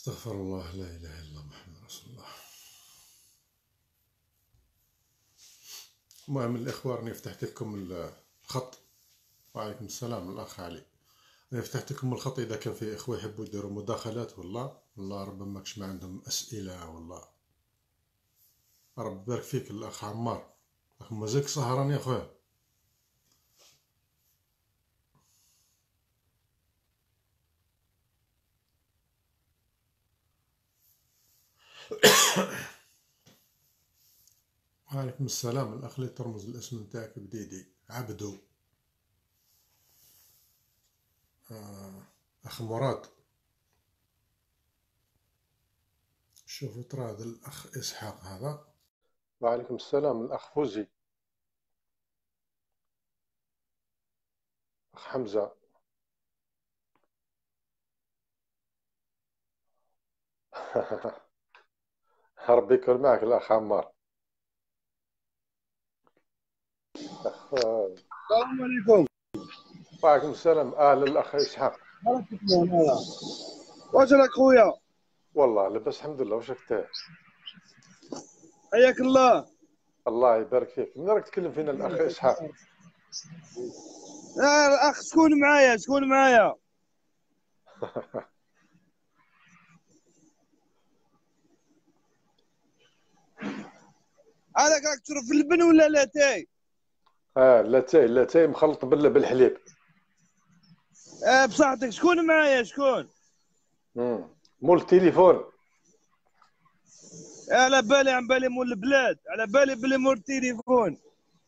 استغفر الله، لا إله إلا الله، محمد رسول الله. المهم الإخوة، راني فتحت لكم الخط. وعليكم السلام الأخ علي. راني فتحت لكم الخط إذا كان في إخوة يحبوا يديروا مداخلات، والله ربما كش ما عندهم أسئلة. والله رب يبارك فيك الأخ عمار، أخ مازالك سهران يا أخويا. وعليكم السلام الأخ اللي ترمز الاسم نتاعك بديدي عبدو. أخ مراد. شوفوا ترى هذا الأخ إسحاق هذا. وعليكم السلام الأخ فوزي، أخ حمزة. ربي يكون معك الأخ عمار. السلام عليكم. وعليكم السلام. أهلا الأخ إسحاق. واش راك خويا؟ والله لاباس الحمد لله. واش راك؟ حياك الله. الله يبارك فيك. من راك تكلم فينا الأخ إسحاق؟ الاخ شكون معايا؟ هذاك راك تشرب في اللبن ولا لاتاي؟ لاتاي مخلط بالحليب. بصحتك. شكون معايا؟ مول التليفون. على بالي، عن بالي مول البلاد، على بالي بلي مول التليفون.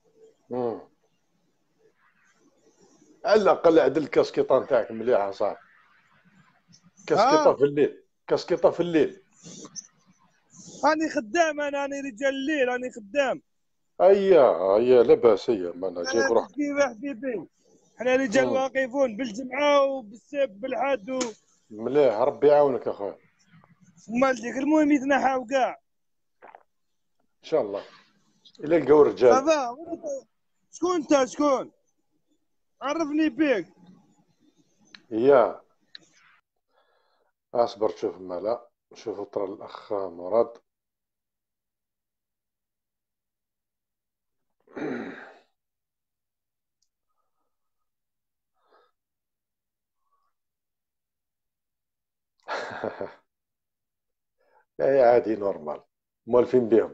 على الأقل عدل الكاسكيطة نتاعك مليحة صاحبي. كاسكيطة في الليل، كاسكيطة في الليل. راني خدام، راني رجال الليل، راني خدام. هيا لاباس. هيا ما أنا جايب روحك. كيف حبيبي؟ حنا رجال واقفون بالجمعة وبالسبت بالحد مليح، ربي يعاونك أخويا. مالتك. المهم يتنحاو كاع إن شاء الله إلا لقاو الرجال. صافا. شكون انت؟ شكون؟ عرفني بيك. اصبر تشوف مالا. شوفوا ترى الأخ مراد. يا عادي نورمال، موالفين بهم.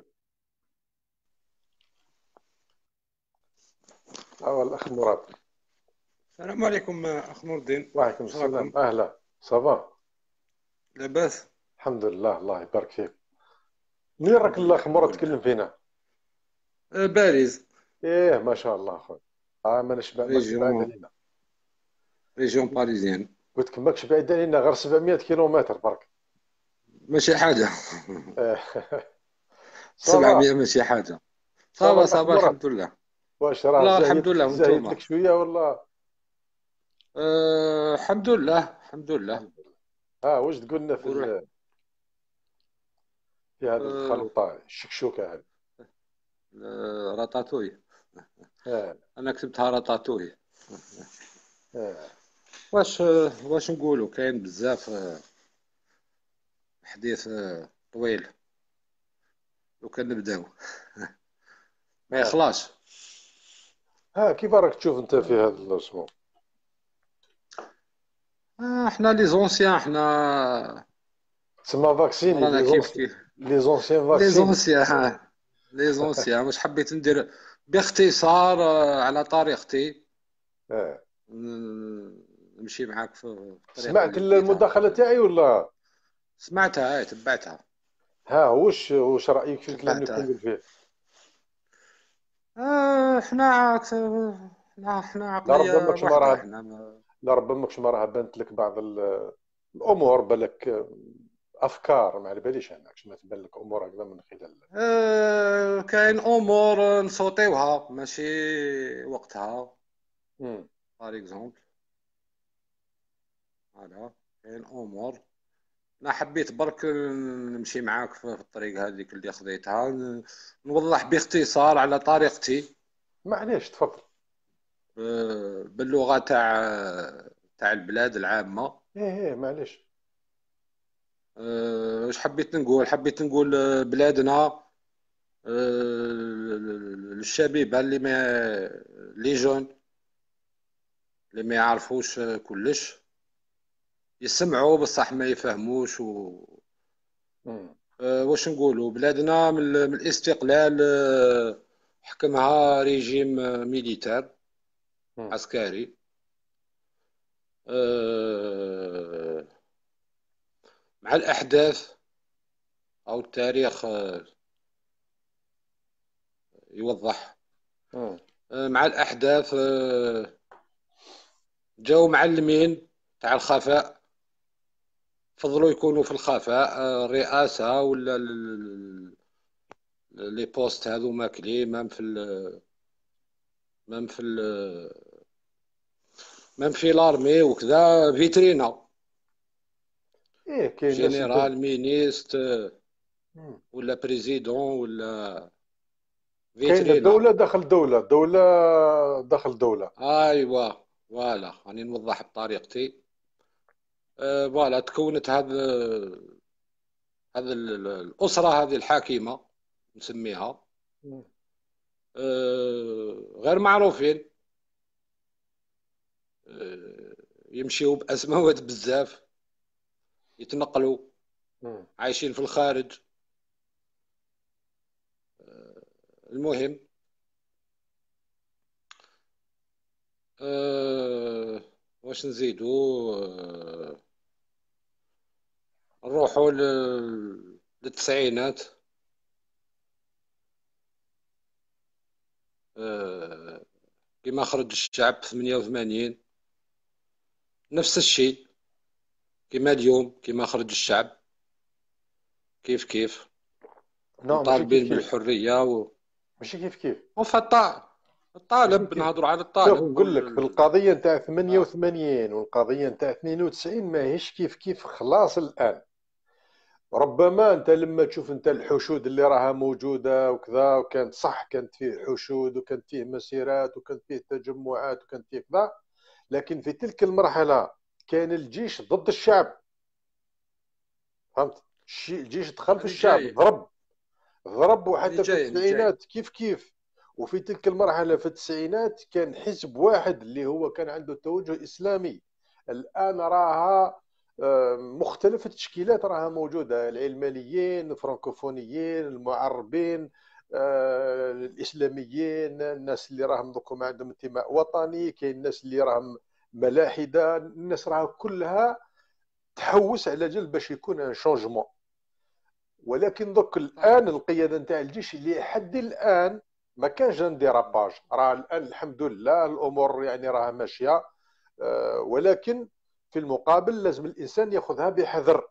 هو الأخ مراد. السلام عليكم اخ نور الدين. وعليكم السلام. أهلا صافا. لاباس؟ الحمد لله، الله يبارك فيك. منين راك الأخ مراد تكلم فينا؟ باريس. إيه ما شاء الله أخويا. ماكش بعيد علينا. ريجيون باريزيان. قلت لك ماكش بعيد علينا، غير 700 كيلومتر برك. ماشي حاجة. صافا 700 ماشي حاجة. صافا الأخ صافا مراد. الحمد لله. واش راه لا الحمد زاهيت لله، زاهيت وانتوما؟ لك شوية ولا؟ الحمد لله الحمد لله. واش تقولنا في هذه الخليطة الشكشوكة هذه؟ راتاتوي. آه. انا كتبتها راتاتوي. آه. واش نقولوا؟ كاين بزاف حديث طويل. لو كان نبداو ما يخلاش. كيف راك تشوف انت في هذا الاسمو؟ احنا لي زونسيان، احنا تسمى فاكسيني رانا كيف كيف. لي زونسيان لي فاكسيني. زونسيان لي زونسيان واش حبيت ندير باختصار على طريقتي. آه. نمشي معاك في الطريقة سمعت اللي بديتها. المداخلة تاعي ولا؟ سمعتها، تبعتها. وش رأيك في الكلام اللي تبعتها. كنقول فيه؟ احنا احنا لربما عقلية ماكش ما واحدة راه احنا لربما ماكش ما راه بانت لك بعض الامور، بالك افكار ما على باليش انا كش ما تبان لك امور هكذا من خلال. كاين امور نصوتيوها ماشي وقتها. امم بار اكزومبل، فوالا كاين امور انا حبيت برك نمشي معاك في الطريق هذيك اللي خذيتها، نوضح باختصار على طريقتي، معليش تفضل. باللغة تاع البلاد العامة. ايه معليش. واش حبيت نقول بلادنا، للشبيبه لي جون اللي ما يعرفوش كلش، يسمعوا بصح ما يفهموش مم. واش نقولوا بلادنا من الاستقلال حكمها ريجيم ميليتار مم. عسكري. آه، مع الأحداث أو التاريخ يوضح. مم. مع الأحداث جاو معلمين تاع الخفاء، فضلوا يكونوا في الخفاء، الرئاسة ولا لي بوست هذو ماكلي، مام في مام في لارمي وكذا، فيترينا ايه كاين ناس جنرال مينيست مم. ولا بريزيدون ولا كاين فيترينا. دولة داخل دولة، دولة داخل دولة. ايوا فوالا، راني نوضح بطريقتي. فوالا تكونت هذا الأسرة هذه الحاكمة نسميها، مم. غير معروفين، يمشيوا بأزمات بزاف، يتنقلوا، مم. عايشين في الخارج. المهم واش نزيدو، نروحوا للتسعينات. كما خرج الشعب في 88، نفس الشيء كما اليوم، كما خرج الشعب كيف كيف نو ماشي كيف مطالبين كيف، بالحرية ماشي كيف كيف، ماشي الطالب، كيف. نهضروا على شوف الطالب نقول لك بالقضية نتاع آه. 88 والقضية نتاع 92 ماهيش كيف كيف خلاص الآن. ربما انت لما تشوف انت الحشود اللي راها موجوده وكذا، وكانت صح كانت فيه حشود وكانت فيه مسيرات وكانت فيه تجمعات وكانت فيه كذا، لكن في تلك المرحله كان الجيش ضد الشعب. فهمت؟ الجيش دخل في هذه الشعب، جاية ضرب هذه وحتى في جاية هذه جاية التسعينات كيف كيف. وفي تلك المرحله في التسعينات كان حزب واحد اللي هو كان عنده توجه اسلامي. الان راها مختلف التشكيلات راها موجوده، العلمانيين، الفرنكوفونيين، المعربين، الاسلاميين، الناس اللي راهم دوكم عندهم انتماء وطني، كاين الناس اللي راهم ملاحده، الناس راها كلها تحوس على جال باش يكون ان شونجمون. ولكن دوك صح. الان القياده نتاع الجيش اللي حد الان ما كانش ان ديراباج، راه الان الحمد لله الامور يعني راها ماشيه. ولكن في المقابل لازم الانسان ياخذها بحذر،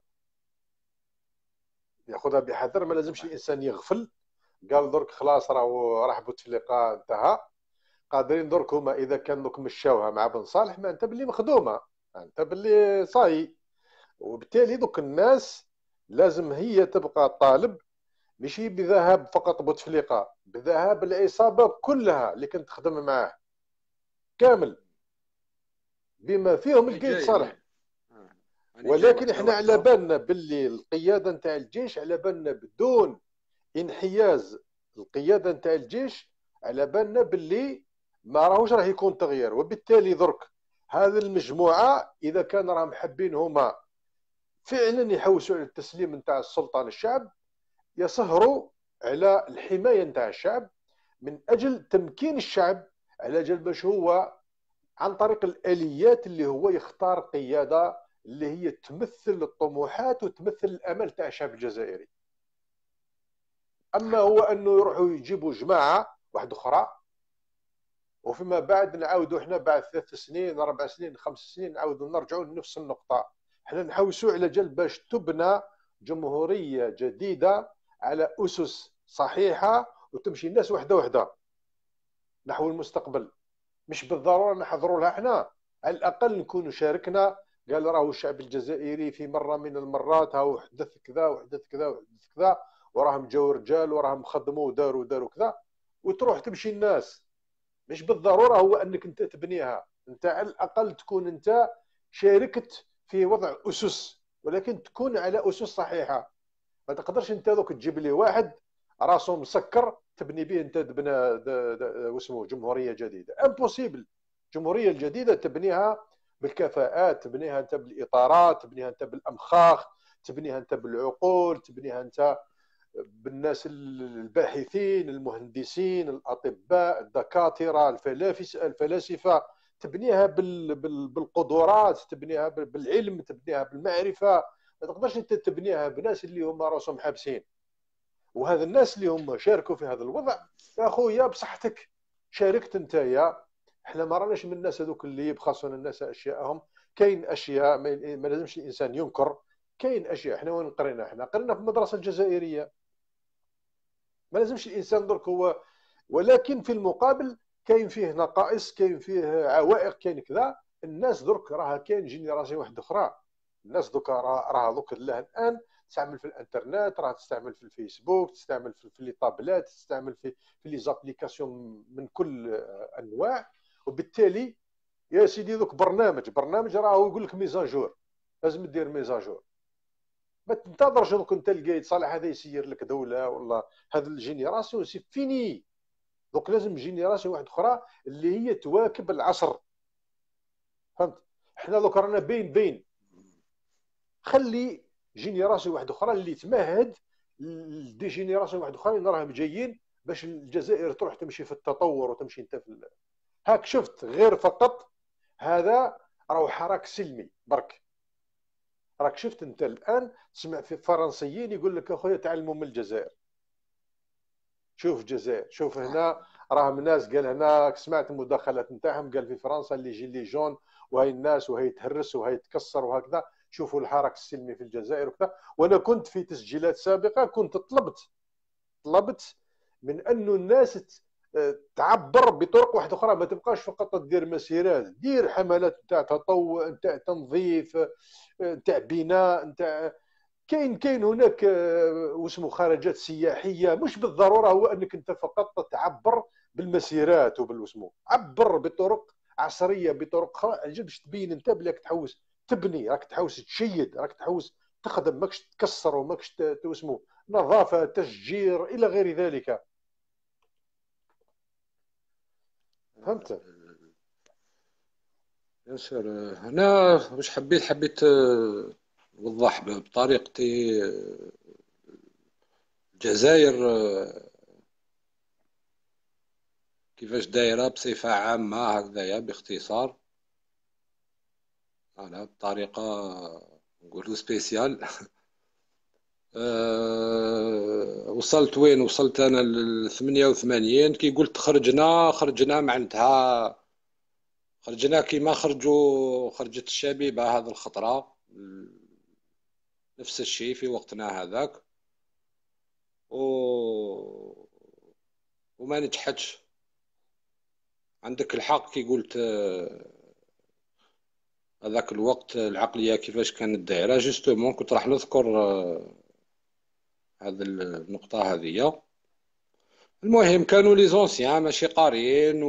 ياخذها بحذر، ما لازمش صح. الانسان يغفل. قال درك خلاص راح بوتفليقه انتهى. قادرين درك هما اذا كان دوك مشاوها مع بن صالح ما انت باللي مخدومه، انت باللي صاي. وبالتالي دوك الناس لازم هي تبقى طالب، ماشي بذهاب فقط بوتفليقه، بذهاب العصابه كلها اللي كنت تخدم معاه كامل بما فيهم هذه القايد جاية صالح. هذه جاية ولكن واحدة احنا على واحدة. بالنا باللي القياده نتاع الجيش، على بالنا بدون انحياز القياده نتاع الجيش، على بالنا باللي ما راهوش راه يكون تغيير. وبالتالي درك هذه المجموعه اذا كان راهم حابين هما فعلا يحوسوا على التسليم نتاع السلطه للشعب، يسهروا على الحمايه نتاع الشعب من اجل تمكين الشعب، على جال باش هو عن طريق الاليات اللي هو يختار قياده اللي هي تمثل الطموحات وتمثل الامل تاع الشعب الجزائري. اما هو انه يروحوا يجيبوا جماعه واحده اخرى، وفيما بعد نعاودوا احنا بعد 3 سنين 4 سنين 5 سنين نعاودوا نرجعوا لنفس النقطه. احنا نحوسوا على جال باش تبنى جمهوريه جديده على اسس صحيحه وتمشي الناس وحده وحده نحو المستقبل، مش بالضروره نحضروا لها احنا، على الاقل نكونوا شاركنا. قال راهو الشعب الجزائري في مره من المرات هاو حدث كذا وحدث كذا وحدث كذا، وراهم جاوا رجال وراهم خدموا وداروا كذا، وتروح تمشي الناس. مش بالضروره هو انك انت تبنيها، انت على الاقل تكون انت شاركت في وضع اسس ولكن تكون على اسس صحيحه. ما تقدرش انت دوك تجيب لي واحد راسه مسكر تبني به انت واسمه جمهوريه جديده. امبوسيبل. الجمهوريه الجديده تبنيها بالكفاءات، تبنيها انت بالاطارات، تبنيها انت بالامخاخ، تبنيها انت بالعقول، تبنيها انت بالناس الباحثين المهندسين الاطباء الدكاتره الفلاسفه، تبنيها بالقدرات، تبنيها بالعلم، تبنيها بالمعرفه. ما تقدرش انت تبنيها بناس اللي هم راسهم حابسين. وهذا الناس اللي هم شاركوا في هذا الوضع يا خويا بصحتك شاركت انت. يا احنا ما راناش من الناس هذوك اللي يبخسون الناس اشياءهم. كاين اشياء ما لازمش الانسان ينكر. كاين اشياء احنا وين قرينا؟ احنا قرينا في المدرسه الجزائريه. ما لازمش الانسان درك هو، ولكن في المقابل كاين فيه نقائص، كاين فيه عوائق، كاين كذا. الناس درك راها كاين جينيراسيون واحده اخرى. الناس دوك راها دوك الان تستعمل في الانترنت، راها تستعمل في الفيسبوك، تستعمل في لي طابلات، تستعمل في لي زابليكاسيون من كل انواع. وبالتالي يا سيدي دوك برنامج راه يقول لك ميزاجور، لازم دير ميزاجور. ما تنتظرش دوك انت لقيت صالح هذا يسير لك دوله ولا هذا الجينيراسيون سي فيني. دوك لازم جينيراسيون واحده اخرى اللي هي تواكب العصر. فهمت؟ احنا دوك رانا بين خلي جينيراسيون واحده اخرى اللي تمهد دي جينيراسيون واحده اخرى اللي راهم جايين باش الجزائر تروح تمشي في التطور وتمشي انت في هاك شفت غير فقط هذا راهو حراك سلمي برك. راك شفت انت الان تسمع في فرنسيين يقول لك اخويا تعلموا من الجزائر. شوف الجزائر، شوف هنا راهم ناس قال هنا سمعت المداخلات نتاعهم قال في فرنسا اللي يجي لي جون وهي الناس وهي تهرس وهي تكسر وهكذا. شوفوا الحراك السلمي في الجزائر وكذا. وانا كنت في تسجيلات سابقه كنت طلبت من انه الناس تعبر بطرق واحده اخرى، ما تبقاش فقط تدير مسيرات، دير حملات نتاع تطوع نتاع تنظيف نتاع بناء نتاع كاين هناك واسمه خرجات سياحيه. مش بالضروره هو انك انت فقط تعبر بالمسيرات وبالوسمو، عبر بطرق عصريه بطرق اخرى باش تبين انت بلاك تحوس تبني، راك تحوس تشيد، راك تحوس تخدم، ماكش تكسر وماكش توسمو نظافه تشجير الى غير ذلك. فهمت؟ ياسر، هنا واش حبيت نوضح بطريقتي. الجزائر كيفاش دايره بصفه عامه هكذايا باختصار، على بطريقه نقولوا سبيسيال. وصلت وين وصلت انا ل 88 كي قلت خرجنا معناتها خرجنا كيما خرجت الشبيبه هذه الخطره. نفس الشيء في وقتنا هذاك وما نجحتش. عندك الحق كي قلت هذاك الوقت العقليه كيفاش كانت دايره. جوستومون كنت راح نذكر هذه النقطه هذه. المهم كانوا لي زونسيان ماشي قاريين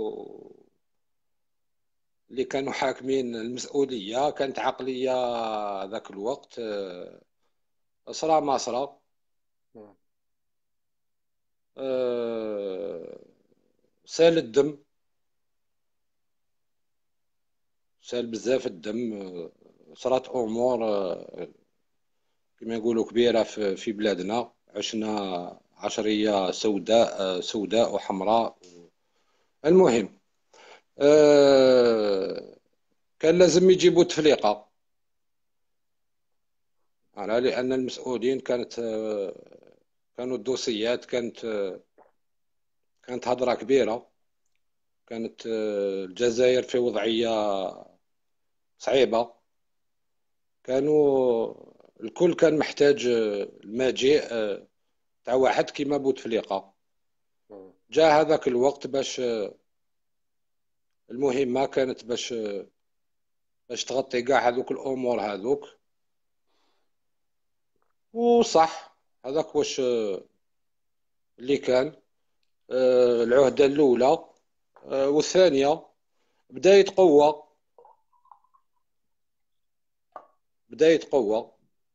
اللي كانوا حاكمين المسؤوليه. كانت عقليه ذاك الوقت أسرى مصرى، سال الدم، سال بزاف الدم. صارت امور كما يقولوا كبيره في بلادنا. عشنا عشريه سوداء وحمراء. المهم كان لازم يجيبوا تفليقه على لان المسؤولين كانوا الدوسيات كانت هضره كبيره. كانت الجزائر في وضعيه صعيبه. كانوا الكل كان محتاج المجيء تاع واحد كيما بوتفليقه. جاء هذاك الوقت باش المهمه كانت باش تغطي كاع هذوك الامور هذوك. وصح هذاك واش اللي كان العهده الاولى. والثانيه بدايه قوه. بداية قوة.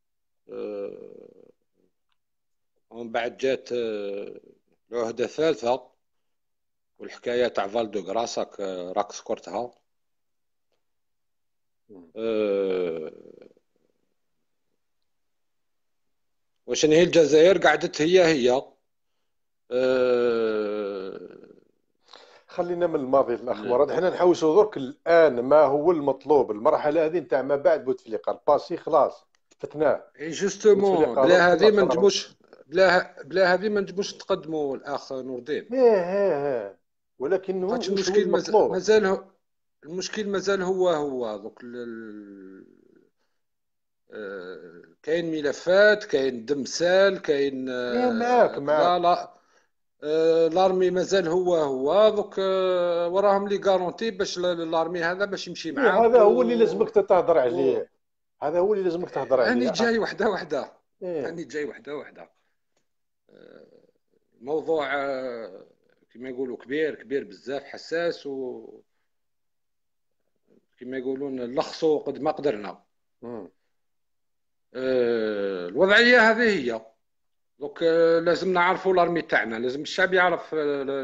ومن بعد جات العهدة الثالثة والحكاية تاع فالدو غراس راك ذكرتها. واش هي الجزائر قعدت هي خلينا من الماضي الاخ مراد، حنا نحوسوا درك الان ما هو المطلوب. المرحله هذه نتاع ما بعد بوتفليقه الباسي خلاص فتناه. جوستومون بلا هذه ما نجموش نتقدموا الاخ نور الدين. ايه ولكن هو خاطش وش هو المشكل المطلوب؟ مازال المشكل مازال هو دوك كاين ملفات، كاين دمسال، كاين ايه معاك لا لارمي مازال هو دوك وراهم لي غارونتي باش لارمي هذا باش يمشي معاك. هذا هو اللي لازمك تهضر عليه. هذا هو اللي لازمك تهضر عليه. هاني جاي وحده إيه؟ هاني جاي وحده. الموضوع كما يقولوا كبير بزاف، حساس، و كما يقولون لخصوا قد ما قدرنا. الوضعيه هذه هي دوك. لازم نعرفوا الارمي تاعنا، لازم الشعب يعرف.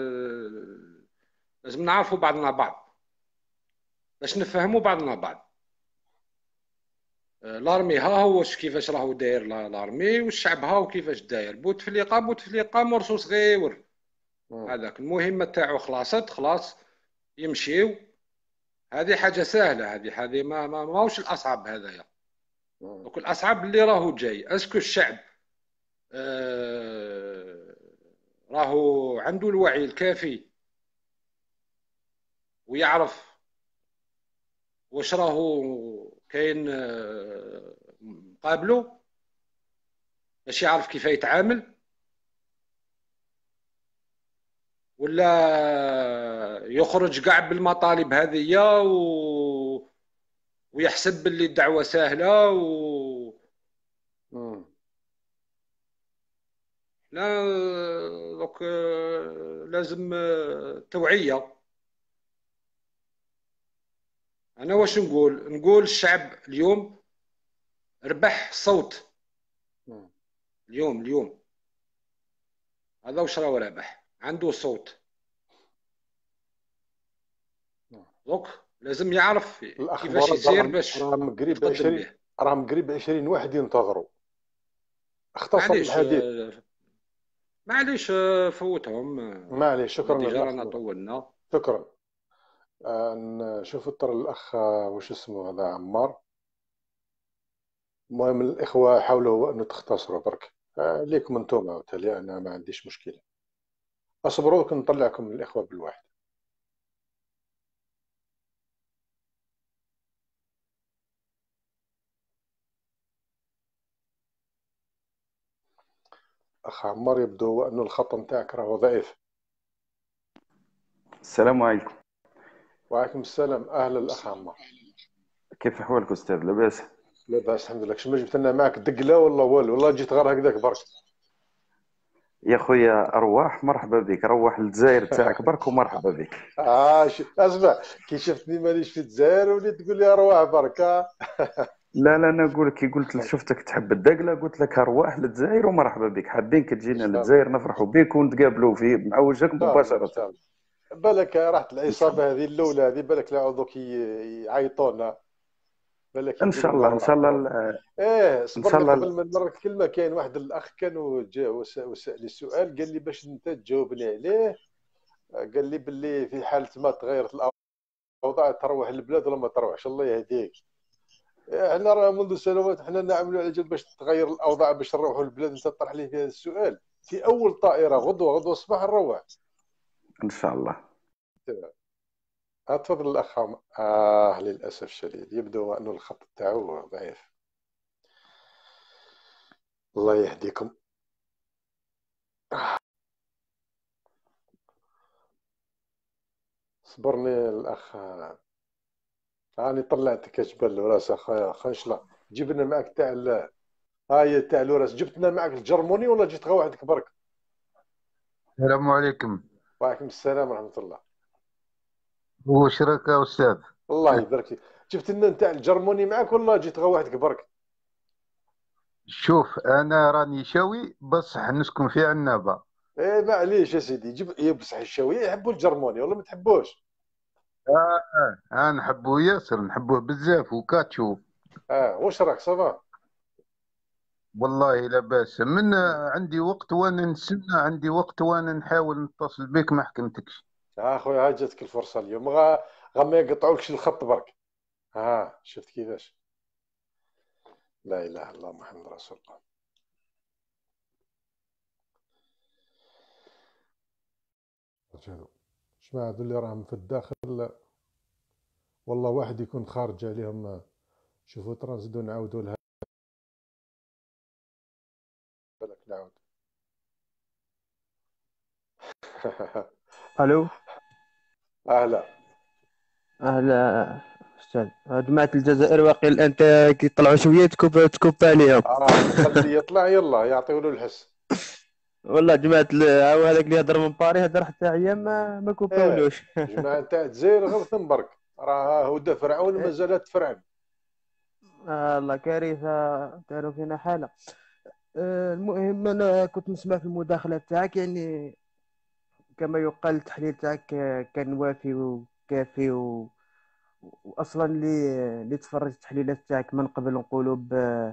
لازم نعرفوا بعضنا بعض باش نفهموا بعضنا بعض. الارمي ها هو كيفاش راهو داير الارمي، والشعب ها هو كيفاش داير. بوتفليقه مرسو صغير هذاك المهمه تاعو خلاص يمشيو. هذه حاجه سهله، هذه ماهوش الاصعب هذايا. دوك الاصعب اللي راهو جاي. اسكو الشعب راهو عنده الوعي الكافي ويعرف واش راهو كاين مقابله باش يعرف كيف يتعامل، ولا يخرج كاع بالمطالب هذه ويحسب باللي الدعوه سهله لا دوك لازم توعيه. انا واش نقول الشعب اليوم ربح صوت. اليوم هذا واش راه رابح، عنده صوت. دوك لازم يعرف كيفاش يسير باش راهم قريب 20 واحد ينتظروا. اختصر الحديث. معليش فوتهم. معليش. شكرا ديجا رانا طولنا. شكرا. نشوف الطر الاخ واش اسمه هذا عمار. المهم الاخوه حاولوا انه تختصروا برك ليكم انتم وتالي. انا ما عنديش مشكله. اصبروا لكم نطلعكم من الاخوه بالواحد. اخ عمار يبدو انه الخط نتاعك راهو ضعيف. السلام عليكم. وعليكم السلام. اهلا الاخ عمار. كيف احوالك استاذ؟ لاباس؟ لاباس الحمد لله. شنو جبت لنا معك دقله ولا والو؟ والله جيت غير هكذاك برك. يا خويا ارواح مرحبا بك. روح للجزائر تاعك برك ومرحبا بك. اسمع كي شفتني مانيش في الجزائر وليت تقول لي ارواح برك. لا انا نقول لك كي قلت شفتك تحب الدقله قلت لك ارواح للجزائر ومرحبا بك. حابين تجينا للجزائر نفرحوا بك ونتقابلوا في مع وجهك مباشره. بالك راحت العصابه هذه الاولى هذه بالك لا عوضوك يعيطونا. بالك ان شاء الله صبر لي قبل ما نمرك الكلمه. كاين واحد الاخ كان جا وسال السؤال قال لي باش انت تجاوبني عليه. قال لي باللي في حاله ما تغيرت الاوضاع تروح البلاد ولا ما تروحش. الله يهديك. احنا راه منذ سنوات احنا نعملوا على جال باش تغير الاوضاع باش نروحوا البلاد. انت طرح لي في هذا السؤال في اول طائره غدوه الصباح نروح ان شاء الله. تفضل الاخ. للاسف الشديد يبدو انه الخط تاعو ضعيف. الله يهديكم. صبرني الاخ. راني طلعتك جبل الوراس اخويا خنشله. جيب لنا معك تاع هاي تاع الوراس. جبت لنا معك الجرموني ولا جيت غير وحدك برك؟ السلام عليكم. وعليكم السلام ورحمه الله. واش راك يا استاذ؟ الله يبارك فيك. جبت لنا نتاع الجرموني معك ولا جيت غير وحدك برك؟ شوف انا راني شاوي بصح نسكن في عنابه. ايه معليش يا سيدي، جيب إيه بصح الشاوية يحبوا الجرموني ولا ما تحبوش؟ نحبوه ياسر، نحبوه بزاف وكاتشو. واش راك صافا؟ والله لاباس من عندي وقت وانا نسنى، عندي وقت وانا نحاول نتصل بك ما حكمتكش. خويا ها جاتك الفرصة اليوم، ما يقطعولكش الخط برك. شفت كيفاش؟ لا اله الا الله محمد رسول الله. شمع هذو اللي راهم في الداخل، والله واحد يكون خارج عليهم. شوفوا ترى نزيدو نعاودو لها. بالك نعاود. الو. اهلا. اهلا استاذ. جماعة الجزائر واقيلا انت كي طلعوا شويه تكوب عليهم. نخليه يطلع يلا يعطيو له الحس. والله جماعة هاو هذاك اللي هضر من باري هضر حتى عيام ما كوباولوش. جماعة تاع الجزائر غلطن برك، راه هدى فرعون مازالت تفرعن. الله كارثة، كانوا فينا حالة. المهم أنا كنت نسمع في المداخلة تاعك، يعني كما يقال التحليل تاعك كان وافي وكافي وأصلا اللي تفرج التحليلات تاعك من قبل نقولوا ب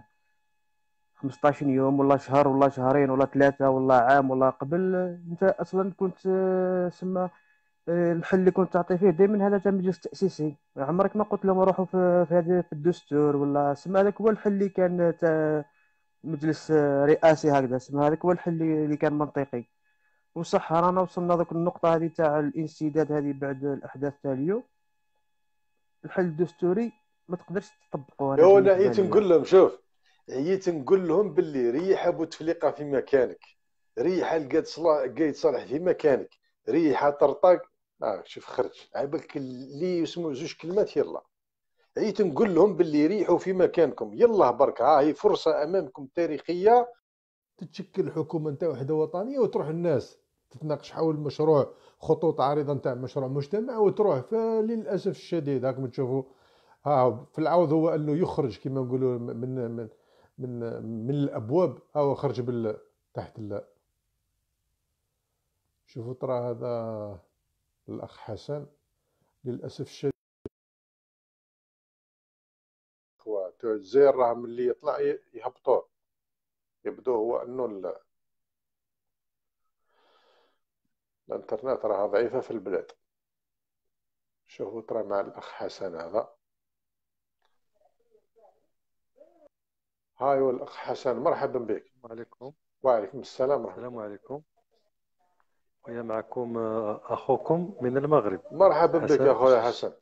15 يوم ولا شهر ولا شهرين ولا ثلاثة ولا عام ولا قبل، أنت أصلا كنت سما الحل اللي كنت تعطي فيه دائما هذا تاع مجلس تأسيسي. عمرك ما قلت لهم روحوا في هذا في الدستور ولا سما، هذاك هو الحل اللي كان تاع مجلس رئاسي هكذا، سما هذاك هو الحل اللي كان منطقي. وصح رانا وصلنا ذاك النقطة هذه تاع الانسداد هذه بعد الأحداث تاع اليوم. الحل الدستوري ما تقدرش تطبقه، أنا انا بالنسبة عييت لي. نقول لهم، شوف، عييت نقول لهم باللي ريح بوتفليقه في مكانك، ريح القايد صالح في مكانك، ريح طرطق. شوف خرج عيبك اللي يسمو زوج كلمات يلا. عييت نقول لهم باللي ريحوا في مكانكم يلا برك، هي فرصه امامكم تاريخيه. تتشكل حكومه نتاع وحده وطنيه وتروح الناس تتناقش حول مشروع، خطوط عريضه نتاع مشروع مجتمع وتروح. فللاسف الشديد هاكم تشوفوا، في العوض هو انه يخرج كما نقولوا من الابواب، او خرج تحت شوفوا ترى هذا الاخ حسن للاسف الشديد. تاع الجزائر راه ملي يطلع يهبطوه، يبدو هو انه الانترنت راه ضعيفه في البلاد. شوفوا ترى مع الاخ حسن هذا. هاي هو الاخ حسن، مرحبا بك. السلام عليكم. وعليكم السلام ورحمه السلام الله. عليكم. ويا معكم أخوكم من المغرب مرحبا بك حسن يا خويا الجيش. حسن.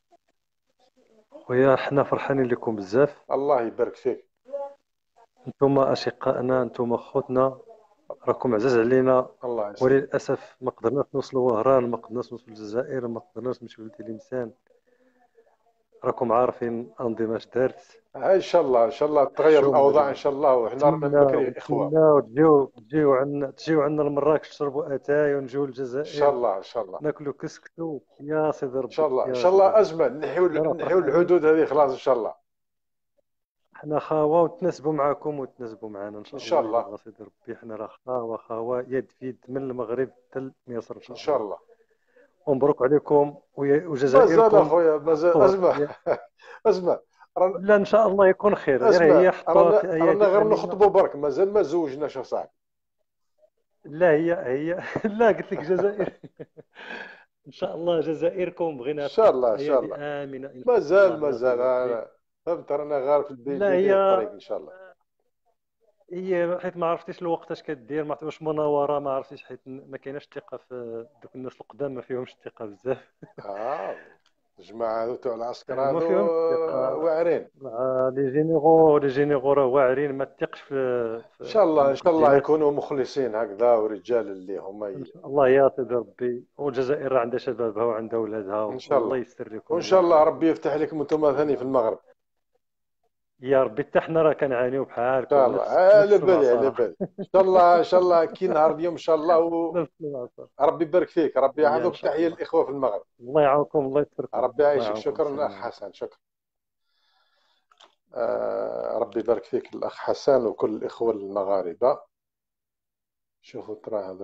ويا حنا فرحانين لكم بزاف. الله يبارك فيك. انتم أشقائنا، انتم خوتنا، راكم عزاز علينا. الله يسلمك. وللأسف ما قدرناش نوصلوا وهران، ما قدرناش نوصلوا للجزائر، ما قدرناش نمشيو لتلمسان. راكم عارفين الأنظمة اش دارت. ان شاء الله ان شاء الله تغير الاوضاع ان شاء الله، وحنا رانا بكري اخوه. تجيو عندنا لمراكش تشربوا اتاي، ونجيو ان للجزائر شاء الله ان شاء الله ناكلوا كسكسو. يا سيدي ان ربي، شاء الله ان يا شاء سيدي الله. ربي. ازمه نحيو أنا فرحانين. الحدود هذه خلاص ان شاء الله. حنا خاوة ونتناسبوا معكم وتناسبوا معنا ان ان شاء شاء الله. الا الله بغى سيدي ربي حنا راه خاوة يد في يد من المغرب حتى مصر ان ان شاء شاء الله. الله. ومبروك عليكم مازال وجزائركم اخويا مازال خطوة ازمه. ازمه. رانا لا ان شاء الله يكون خير، غير ازمه هي حطوها رانا في رانا ايادي غير امينه. نخطبوا برك، مازال ما زوجناش صاحبي. لا هي لا قلت لك جزائر. ان شاء الله جزائركم ان بغينا شاء تحط الله في ان شاء ايادي الله. امنه ان شاء مازال الله يا مازال سيدي ربي. انا فهمت، رانا غير في لا بدايه هي الطريق ان شاء الله. هي حيت ما عرفتيش الوقت اش كدير، ما عرفتش مناوره، ما عرفتيش حيت ما كايناش ثقه في دوك الناس القدام، ما فيهمش ثقه بزاف. اه الجماعه هذو تاع العسكر ما هذو فيهمش ثقه واعرين. مع لي جينيغو راه واعرين، ما تثقش ان في شاء الله ان شاء الله المقدمات. يكونوا مخلصين هكذا ورجال اللي هما ان شاء الله يا سيدي ربي. والجزائر راه عندها شبابها وعندها ولادها، ان شاء والله الله. يسر لكم وان الله شاء الله يحفظكم. ربي يفتح لكم انتم ثاني في المغرب. يا ربي حتى حنا راه كنعانيو ان شاء بحالكم، الله. نفس على بالي على المعصره. بالي. ان شاء الله ان شاء الله كي نهار اليوم ان شاء الله نفس المعصره. ربي يبارك فيك، ربي هي ان يحفظك. شاء تحيه الله. للاخوه في المغرب. الله يعاونكم، الله يستركم، ربي الله يعيشك. يعاونكم. شكرا السلام اخ عليكم. حسن، شكرا. ربي يبارك فيك الأخ حسن وكل الإخوة المغاربة. شوفوا ترى هذا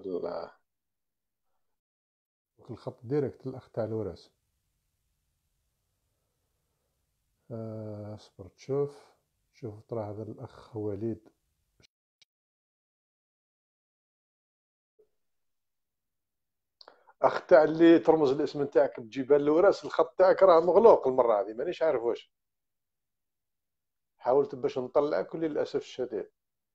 الخط ديريكت الأخ تاع الوراس. اصبر شوف ترى هذا الأخ وليد. أخ تاع اللي ترمز الاسم نتاعك بجبال الوراس، الخط تاعك راه مغلوق المرة هذه، مانيش عارف واش. حاولت باش نطلعك وللأسف الشديد.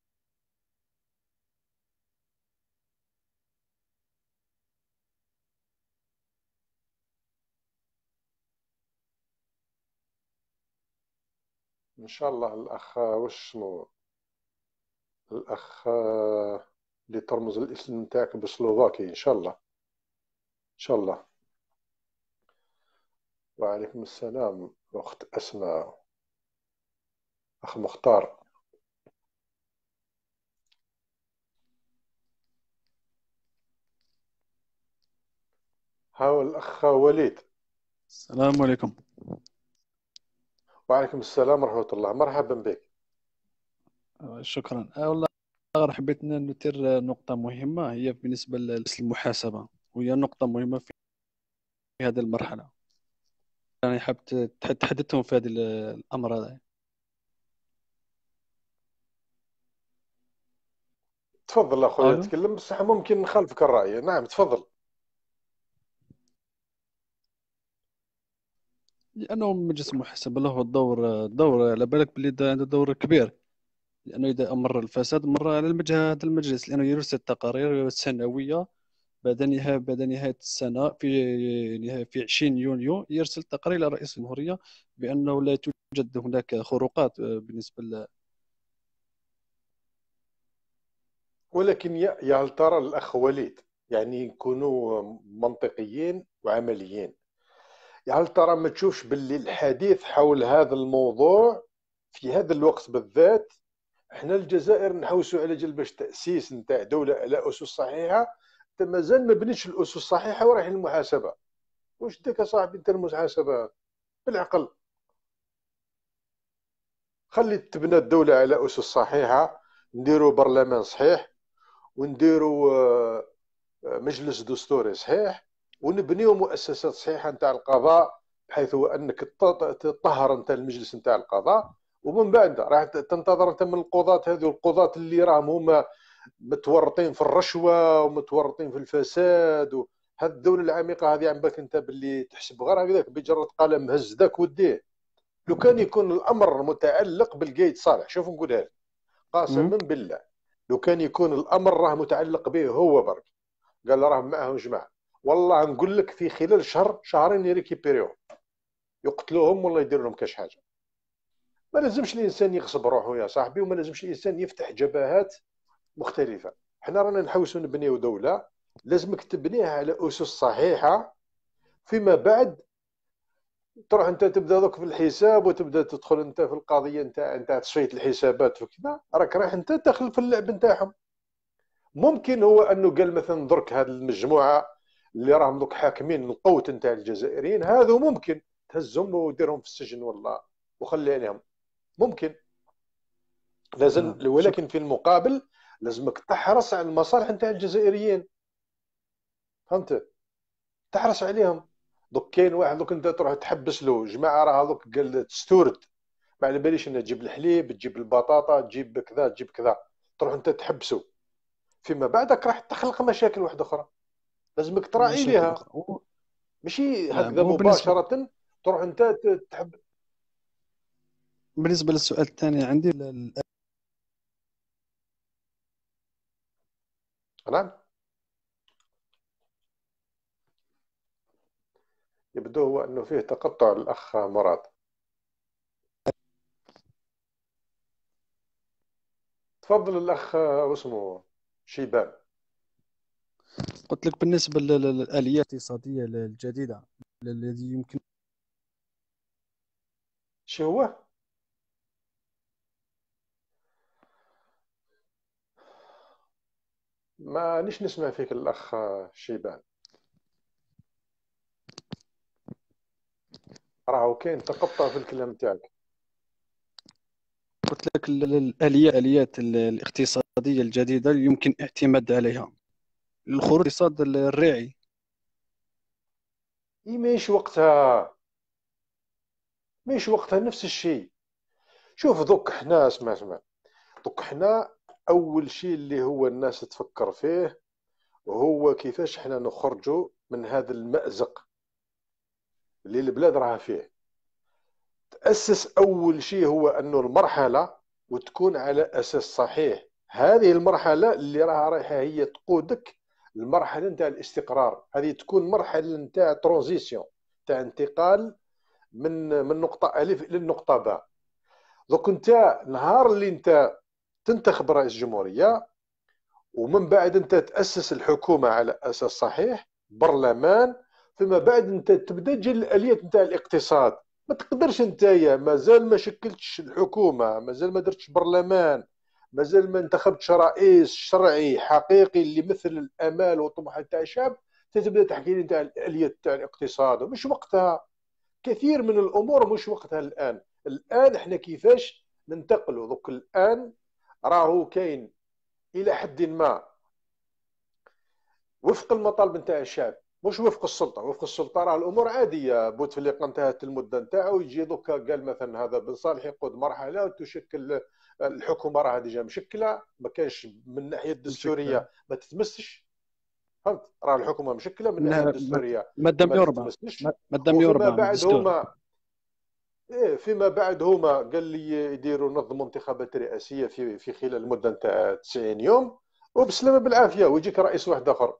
إن شاء الله الأخ واش اسمه، الأخ اللي ترمز الاسم نتاعك بسلوفاكي إن شاء الله. إن شاء الله. وعليكم السلام أخت أسماء. أخ مختار. هاو الأخ وليد. السلام عليكم. وعليكم السلام ورحمة الله، مرحبا بك. شكرا. والله غير حبيت نثير نقطة مهمة، هي بالنسبة للمحاسبة، وهي نقطة مهمة في هذه المرحلة. يعني حاب تحدثهم في هذا الأمر هذا. تفضل أخويا ألو؟ تكلم، بصح ممكن نخالفك الرأي. نعم تفضل. لأنه مجلس المحاسبة له دور على بالك باللي عنده دور كبير، لأنه إذا أمر الفساد مر على هذا المجلس، لأنه يرسل التقارير السنوية بعد نهاية السنة في 20 يونيو، يرسل تقرير إلى رئيس الجمهورية بأنه لا توجد هناك خروقات بالنسبة ولكن يا هل ترى الأخ وليد، يعني نكونوا منطقيين وعمليين، يا هل ترى ما تشوفش باللي الحديث حول هذا الموضوع في هذا الوقت بالذات، احنا الجزائر نحوسوا على جال باش تأسيس نتاع دولة على أسس صحيحة، انت مازال ما بنيتش الأسس الصحيحة ورايح للمحاسبة. واش داك صاحبي انت المحاسبة بالعقل؟ خلي تبنى الدولة على أسس صحيحة، نديروا برلمان صحيح، ونديروا مجلس دستوري صحيح، ونبنيو مؤسسات صحيحه نتاع القضاء، بحيث انك تطهر انت المجلس نتاع القضاء، ومن بعد راح تنتظر انت من القضاة هذو، القضاة اللي راهم هما متورطين في الرشوه ومتورطين في الفساد هذه الدوله العميقه هذه عم بالك انت باللي تحسب غير هكذاك بجرة قلم هز داك وديه. لو كان يكون الامر متعلق بالقايد صالح، شوف نقولها لك قسما بالله، لو كان يكون الامر راه متعلق به هو برك، قال راه معهم جماعه، والله نقول لك في خلال شهر شهرين يريكيبيريوهم، يقتلوهم ولا يديروا لهم كاش حاجه. ما لازمش الانسان يغصب روحه يا صاحبي، وما لازمش الانسان يفتح جبهات مختلفه. حنا رانا نحوسوا نبنيو دوله، لازمك تبنيها على اسس صحيحه. فيما بعد تروح انت تبدا دوك في الحساب، وتبدا تدخل انت في القضيه نتاع تصفيه الحسابات وكذا، راك رايح انت داخل في اللعب نتاعهم. ممكن هو انه قال مثلا درك هذه المجموعه اللي راهم دوك حاكمين القوت نتاع الجزائريين هذو، ممكن تهزهم وديرهم في السجن والله وخلي عليهم، ممكن. لازم، شكرا. ولكن في المقابل لازمك تحرص على المصالح نتاع الجزائريين، فهمت؟ تحرص عليهم. دوك كاين واحد دوك انت تروح تحبس له جماعه، راه هذوك قال تستورد، ما على باليش انك تجيب الحليب، تجيب البطاطا، تجيب كذا تجيب كذا، تروح انت تحبسه، فيما بعدك راح تخلق مشاكل واحده اخرى، لازمك تراعي مشاكل ليها، أخرى. ماشي نعم. هكذا وبالنسبة مباشرة تروح انت تحب. بالنسبة للسؤال الثاني عندي نعم. يبدو هو انه فيه تقطع الاخ مراد. تفضل الاخ واسمه شيبان. قلت لك بالنسبة للآليات الاقتصادية الجديدة الذي يمكن. شو هو؟ ما نيش نسمع فيك الاخ شيبان، راهو كاين تقطع في الكلام تاعك. قلت لك الآليات الاقتصادية الجديدة اللي يمكن الاعتماد عليها للخروج الاقتصاد الريعي. ماهيش وقتها نفس الشيء. شوف دوك حنا اسمع دوك حنا اول شيء اللي هو الناس تفكر فيه هو كيفاش حنا نخرجوا من هذا المأزق اللي البلاد راها فيه. تأسس أول شيء هو أنه المرحلة وتكون على أساس صحيح. هذه المرحلة اللي رايحة هي تقودك المرحلة نتاع الاستقرار. هذه تكون مرحلة نتاع ترانزيسيون، تاع انتقال من نقطة ألف إلى النقطة باء. دوك انت نهار اللي انت تنتخب رئيس جمهورية ومن بعد انت تأسس الحكومة على أساس صحيح، برلمان، فيما بعد انت تبدا تجي الآليات نتاع الاقتصاد. ما تقدرش نتايا مازال ما شكلتش الحكومة، مازال ما درتش برلمان، مازال ما انتخبتش رئيس شرعي حقيقي اللي يمثل الامال والطموحات تاع الشعب، تبدا تحكي لي نتاع الآليات تاع الاقتصاد. ومش وقتها. كثير من الامور مش وقتها الان احنا كيفاش ننتقلوا. دوك الان راهو كاين الى حد ما وفق المطالب نتاع الشعب، مش وفق السلطه. وفق السلطه راه الامور عاديه. بوتفليقه انتهت المده نتاعو، يجي دوكا قال مثلا هذا بن صالح يقود مرحله وتشكل الحكومه راها ديجا مشكله، ما كانش من الناحيه الدستوريه ما تتمسش. فهمت؟ راه الحكومه مشكله من الناحيه الدستوريه مادام ما يربع تتمسش. مادام وفيما يربع بعد الدستور. هما فيما بعد هما قال لي يديروا نظموا انتخابات رئاسيه في خلال المده نتاع 90 يوم وبسلامه بالعافيه ويجيك رئيس واحد اخر.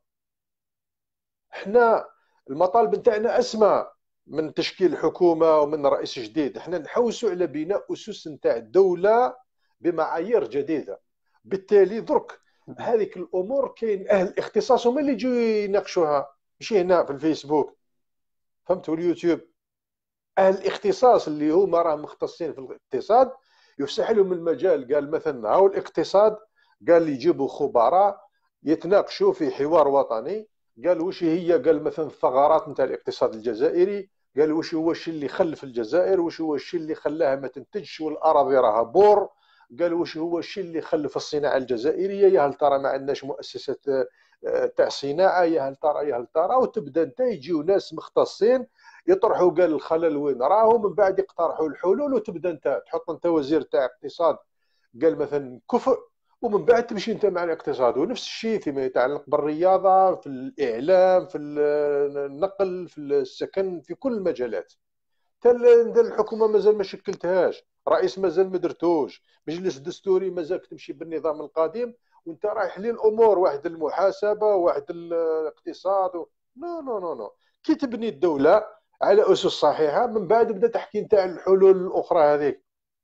احنا المطالب نتاعنا اسمى من تشكيل حكومه ومن رئيس جديد. احنا نحوسوا على بناء اسس نتاع الدوله بمعايير جديده. بالتالي درك هذيك الامور كاين اهل الاختصاص هما اللي يجوا يناقشوها، ماشي هنا في الفيسبوك فهمتوا اليوتيوب. اهل الاختصاص اللي هما راهم مختصين في الاقتصاد يفسح لهم المجال. قال مثلا هاو الاقتصاد، قال يجيبوا خبراء يتناقشوا في حوار وطني. قال وش هي، قال مثلا الثغرات نتاع الاقتصاد الجزائري، قال وش هو الشيء اللي خلف الجزائر، وش هو الشيء اللي خلاها ما تنتجش والاراضي راها بور، قال وش هو الشيء اللي خلف الصناعه الجزائريه، يا هل ترى ما عندناش مؤسسات تاع صناعه، يا هل ترى يا هل ترى. وتبدا انت يجيو ناس مختصين يطرحوا قال الخلل وين راهو، من بعد يقترحوا الحلول وتبدا انت تحط انت وزير تاع اقتصاد قال مثلا كفء، ومن بعد تمشي انت مع الاقتصاد. ونفس الشيء فيما يتعلق بالرياضه، في الاعلام، في النقل، في السكن، في كل المجالات. الحكومه مازال ما شكلتهاش، رئيس مازال ما درتوش، مجلس دستوري مازال تمشي بالنظام القديم وانت رايح للامور واحد المحاسبه واحد الاقتصاد نو نو نو نو. كي تبني الدوله على اسس صحيحه من بعد بدا تحكي نتاع الحلول الاخرى هذيك.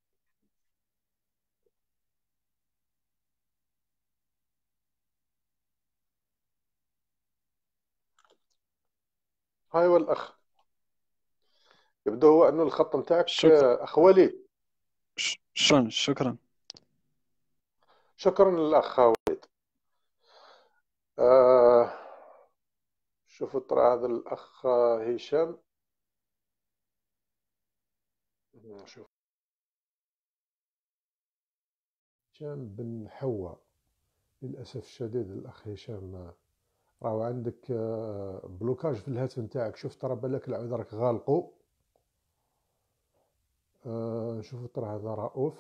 هاي هو الاخ يبدو هو انه الخط نتاعك شكرا. اخ وليد. شكرا. شكرا للاخ وليد. شوفوا ترى هذا الاخ هشام، شوف هشام بن حوا. للاسف الشديد الاخ هشام راهو عندك بلوكاج في الهاتف نتاعك. شوف ترى بالك العود راك غالقو. شوفوا ترى هذا رؤوف.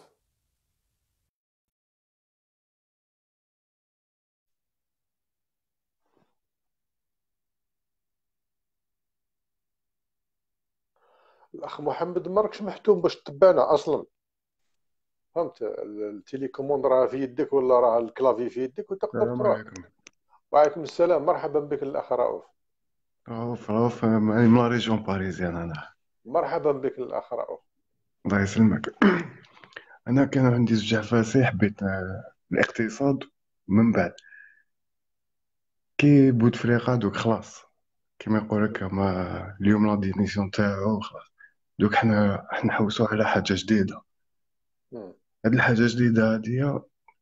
الاخ محمد ماركش محتوم باش تتبعنا اصلا. فهمت؟ التليكوموند راه في يدك ولا راه الكلافي في يدك وتقدر السلام تروح. عليكم. وعليكم السلام، مرحبا بك الاخ رؤوف. رؤوف من لا ريجون باريزيان أنا. مرحبا بك الاخ رؤوف. الله يسلمك. أنا كان عندي زوج عفاسي حبيت الاقتصاد. من بعد كي بوتفليقة دوك خلاص كيما يقول لك ما اليوم لا دينيسيون تاعو خلاص. دوك حنا نحوسو على حاجة جديدة. هاد الحاجة الجديدة هادي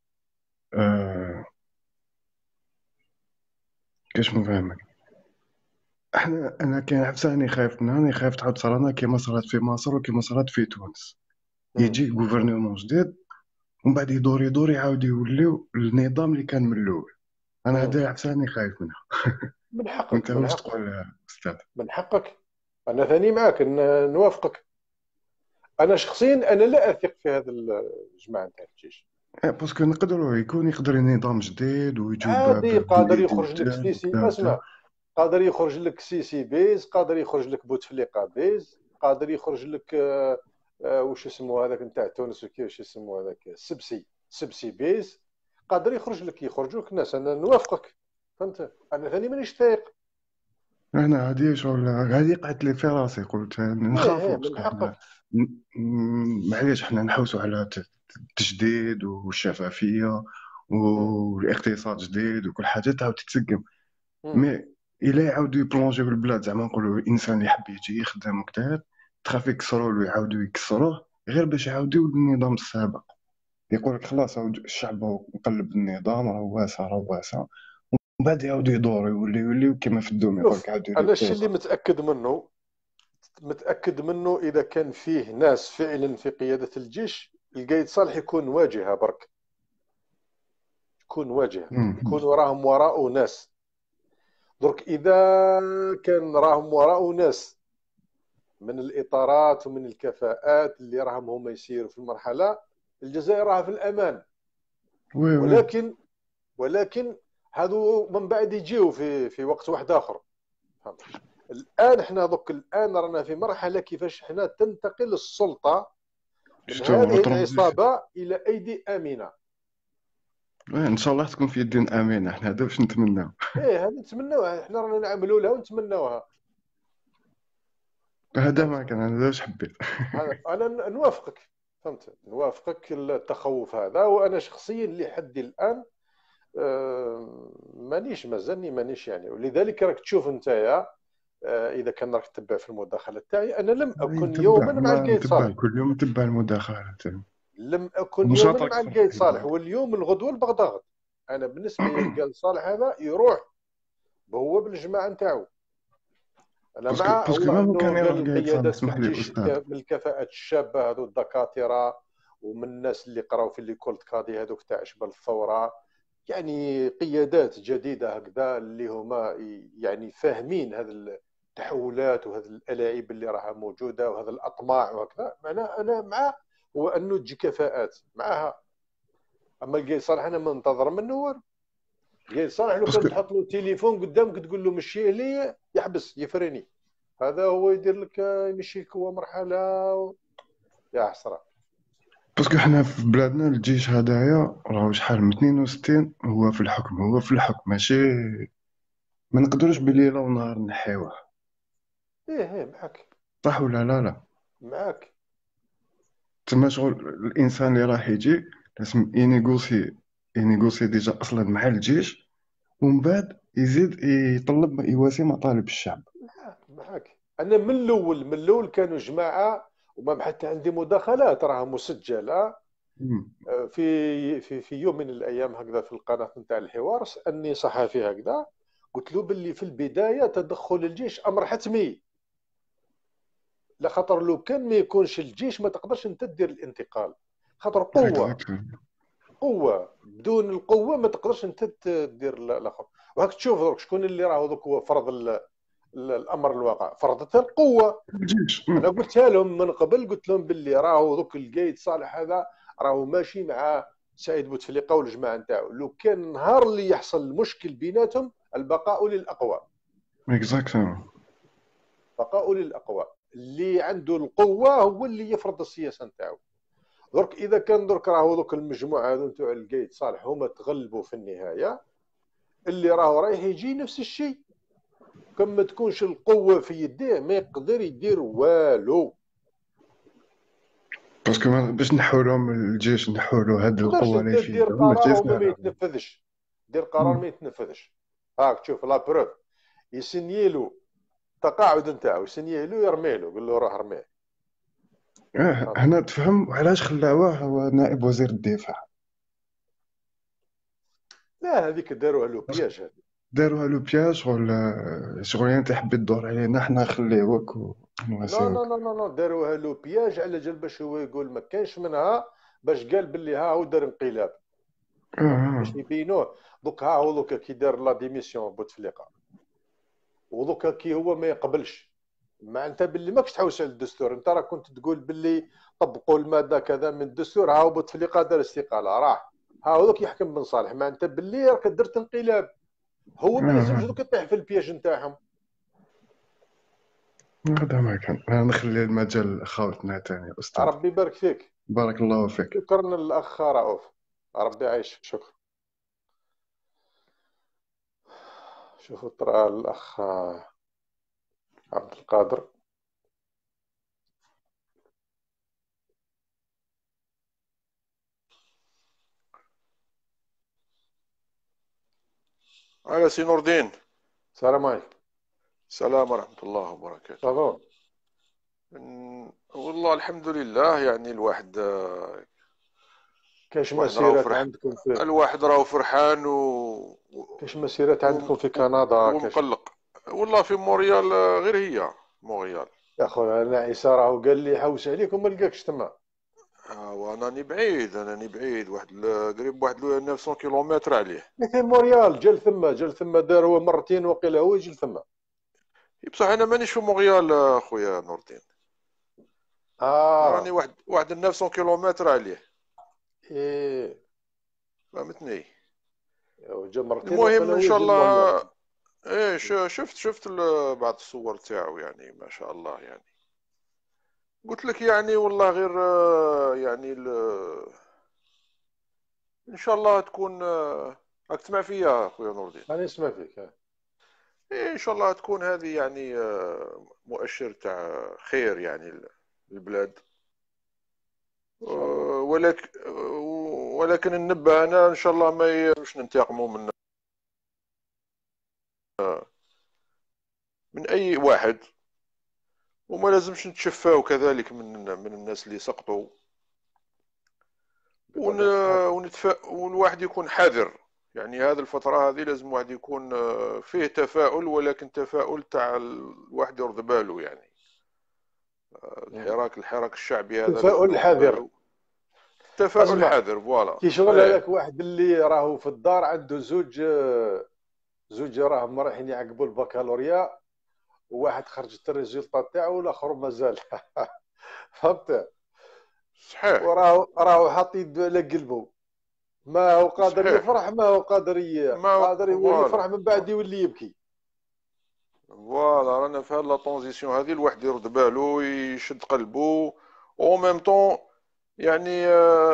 كاش نفهمك. انا كاين حبسه راني خايف منها، راني خايف تعاود صرانا كيما صرات في مصر وكيما صرات في تونس. يجي غوفرنمون جديد ومن بعد يدور يعاود يوليو النظام اللي كان من الاول. انا مم. هذا عفساني خايف منها. من وانت حقك، من واش حقك، تقول يا استاذ؟ من حقك. انا ثاني معك، نوافقك. انا شخصيا انا لا اثق في هذا الجماعه نتاع الجيش. باسكو نقدروا يقدر نظام جديد ويجوا عادي قادر بوليدي يخرج لك جداد سيسي، وكذا وكذا. اسمع، قادر يخرج لك سيسي بيز، قادر يخرج لك بوتفليقه بيز، قادر يخرج لك وش اسمه هذاك نتاع تونس وكيفاش اسمه هذاك سبسي بيز، قادر يخرجوا لك ناس. انا نوافقك، فهمت. انا ثاني مانيش ثايق. انا هذه شغل هذه قعدت لي في راسي، قلت نخافوا من باسكو حنا حقك. معليش حنا نحوسوا على التجديد والشفافيه مم. والاقتصاد جديد وكل حاجه تعاود تتسقم. مم. مي الا يعاودوا يبلونجيو بالبلاد، زعما نقولوا الانسان اللي يحب يجي يخدم وكذا، تخاف يكسروا له يعاودوا يكسروه غير باش يعاودوا للنظام السابق. يقول لك خلاص هو الشعب هو مقلب النظام، راه واسع راه واسع، ومن بعد يعاودوا يدوروا يوليو كما في الدوم، يقول شوف، لك عاودوا انا الشيء اللي يوليو. متاكد منه اذا كان فيه ناس فعلا في قياده الجيش، القايد صالح يكون واجهه برك، يكون وراهم وراءه ناس. درك اذا كان راهم وراءه ناس من الاطارات ومن الكفاءات اللي راهم هما يسيروا في المرحله، الجزائر راها في الامان. وي ولكن هذو من بعد يجيو في وقت واحد اخر. فهمت؟ الان احنا الان رانا في مرحله كيفاش احنا تنتقل السلطه من هذه العصابه الى ايدي امنه. ان شاء الله تكون في يدين امينه، احنا هذا واش نتمناو. هذا نتمناوها، احنا رانا نعملوا لها ونتمناوها. هذا ما كان، انا واش حبيت. انا نوافقك، فهمت، نوافقك التخوف هذا. وانا شخصيا لحد الان مازالني مانيش يعني. ولذلك راك تشوف نتايا اذا كان راك تتبع في المداخله تاعي، انا لم اكن يوما مع القايد صالح. كل يوم نتبع المداخلات. لم اكن يوما مع القايد صالح، واليوم الغدوه البغداد. انا بالنسبه لي القايد صالح هذا يروح هو بالجماعه نتاعو. انا مع هو انه قال القيادات في الجيش من الكفاءات الشابه هذو الدكاتره ومن الناس اللي قراو في ليكول كادي هذوك تاع اشبال الثوره، يعني قيادات جديده هكذا اللي هما يعني فاهمين هذه التحولات وهذه الالاعيب اللي راها موجوده وهذا الاطماع وهكذا. انا مع هو انه تجي كفاءات معها. اما القايد صالح انا ما ننتظر منه. القايد صالح لو كان تحط له تليفون قدامك تقول له مشيه لي يحبس يفرني. هذا هو يدير لك يمشيك هو مرحله يا حسره. باسكو حنا في بلادنا الجيش هدايا راهو شحال من 62 هو في الحكم ماشي ما نقدروش بليله ونهار نحيوه. معك صح ولا لا؟ معك. تما شغل الانسان اللي راح يجي لازم ينيغوسي ديجا اصلا مع الجيش، ومن بعد يزيد يطلب يواسي مطالب الشعب. معك. انا من الاول كانوا جماعه، وما حتى عندي مداخلات راها مسجله في يوم من الايام هكذا في القناه نتاع الحوار. اني صحفي هكذا قلت له باللي في البدايه تدخل الجيش امر حتمي، لخاطر لو كان ما يكونش الجيش ما تقدرش انت دير الانتقال، خاطر قوه بدون القوه ما تقدرش انت تدير الاخر. وهاك تشوف درك شكون اللي راه دوك هو فرض الامر الواقع، فرضتها القوه. انا قلتها لهم من قبل، قلت لهم باللي راهو دوك القايد صالح هذا راهو ماشي مع سعيد بوتفليقه والجماعه نتاعو. لو كان النهار اللي يحصل المشكل بيناتهم البقاء للاقوى. بقاء للاقوى، اللي عنده القوه هو اللي يفرض السياسه نتاعو. درك اذا كان درك راهو دوك المجموعه هذو نتاع القايد صالح هما تغلبوا في النهايه، اللي راهو رايح يجي نفس الشيء. كما تكونش القوه في يديه ما يقدر يدير والو. باسكو باش نحولهم الجيش نحولوا هاد القوه اللي فيه دير قرار وما يتنفذش، دير قرار ما يتنفذش. هاك تشوف لا بروف يسنيلو تقاعد نتاعو، يسنيلو يرميلو يقول له روح رميه. هنا تفهم علاش خلاوه هو نائب وزير الدفاع. لا هذيك داروها لو بياج، داروها لو بياج ولا شغل انت حبيت تدور علينا حنا نخليوك لا داروها لو بياج على جال باش هو يقول ما كانش منها باش قال باللي ها هو دار انقلاب باش يبينوه. دوك ها هو دوكا كي دار لا ديميسيون بوتفليقه، ودوكا كي هو ما يقبلش، مع انت باللي ماكش تحوس على الدستور، انت راه كنت تقول باللي طبقوا الماده كذا من الدستور، ها هو بوتفليقه دار استقاله راح، ها هو دوك يحكم بن صالح، مع انت باللي راك درت انقلاب. هو ما لازمش دوك يطيح في البياج نتاعهم. هذا ما كان. نخلي المجال خوتنا ثاني استاذ. ربي يبارك فيك. بارك الله فيك. شكرا للاخ رؤوف، ربي يعيشك. شكرا. شوفوا طرا الاخ عبد القادر. على سي نور الدين. السلام عليكم. السلام ورحمة الله وبركاته. صافا. والله الحمد لله، يعني الواحد كاش راهو مسيرات فرح، عندكم في الواحد راهو فرحان كاش مسيرات عندكم في كندا كاش؟ ومقلق. والله في مونريال غير هي مونريال. يا خويا انا عيسى راهو قال لي حوس عليك وما لقاكش تما. وانا بعيد، واحد قريب واحد 900 كيلومتر عليه. لكن مونريال جا ثم دار هو مرتين وقيل هو يجي ثم. بصح انا مانيش في مونريال خويا نور الدين. راني واحد 900 كيلومتر عليه. ايه فهمتني. جا مرتين المهم ان شاء الله. ايه شفت بعض الصور تاعو، يعني ما شاء الله. يعني قلت لك يعني والله غير يعني ان شاء الله تكون راك تسمع فيا خويا نور الدين. انا نسمع فيك. إيه ان شاء الله تكون هذه يعني مؤشر تاع خير يعني للبلاد. ولكن النبه انا ان شاء الله ما يروش ننتقموا من اي واحد، وما لازمش نتشفاو كذلك من الناس اللي سقطوا، والواحد يكون حذر. يعني هذه الفترة هذه لازم واحد يكون فيه تفاؤل، ولكن تفاؤل تاع الواحد يرد باله. يعني الحراك الشعبي هذا تفاؤل حذر. تفاؤل حذر فوالا. كي شغل هذاك واحد اللي راهو في الدار عنده زوج راهم رايحين يعقبوا البكالوريا، وواحد خرجت الريزولطا تاعو والاخر مازال. فهمت؟ صحيح. وراهو حاط يده على قلبه، ما هو قادر صحيح. يفرح، ما هو قادر يفرح، من بعد يولي يبكي. فوالا رانا في هاد لا طونزيسيون هذه، الواحد يرد باله يشد قلبه، او ميم طون يعني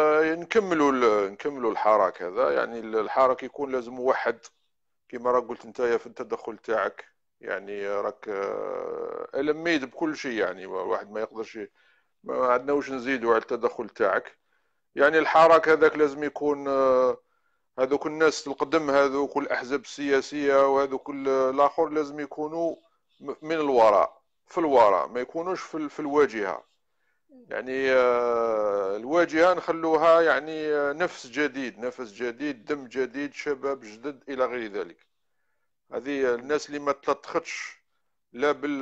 نكملوا الحراك هذا. يعني الحراك يكون لازم موحد كما راك قلت انت في التدخل تاعك. يعني راك الميد بكل شيء، يعني الواحد ما يقدرش، ما عندنا واش نزيدوا على التدخل تاعك. يعني الحراك هذاك لازم يكون هذوك الناس القدم، هذوك الاحزاب السياسيه وهذوك الاخر لازم يكونوا من الوراء، في الوراء، ما يكونوش في الواجهه. يعني الواجهه نخلوها يعني نفس جديد، دم جديد، شباب جدد الى غير ذلك. هذه الناس اللي ما تلتخطش لا بال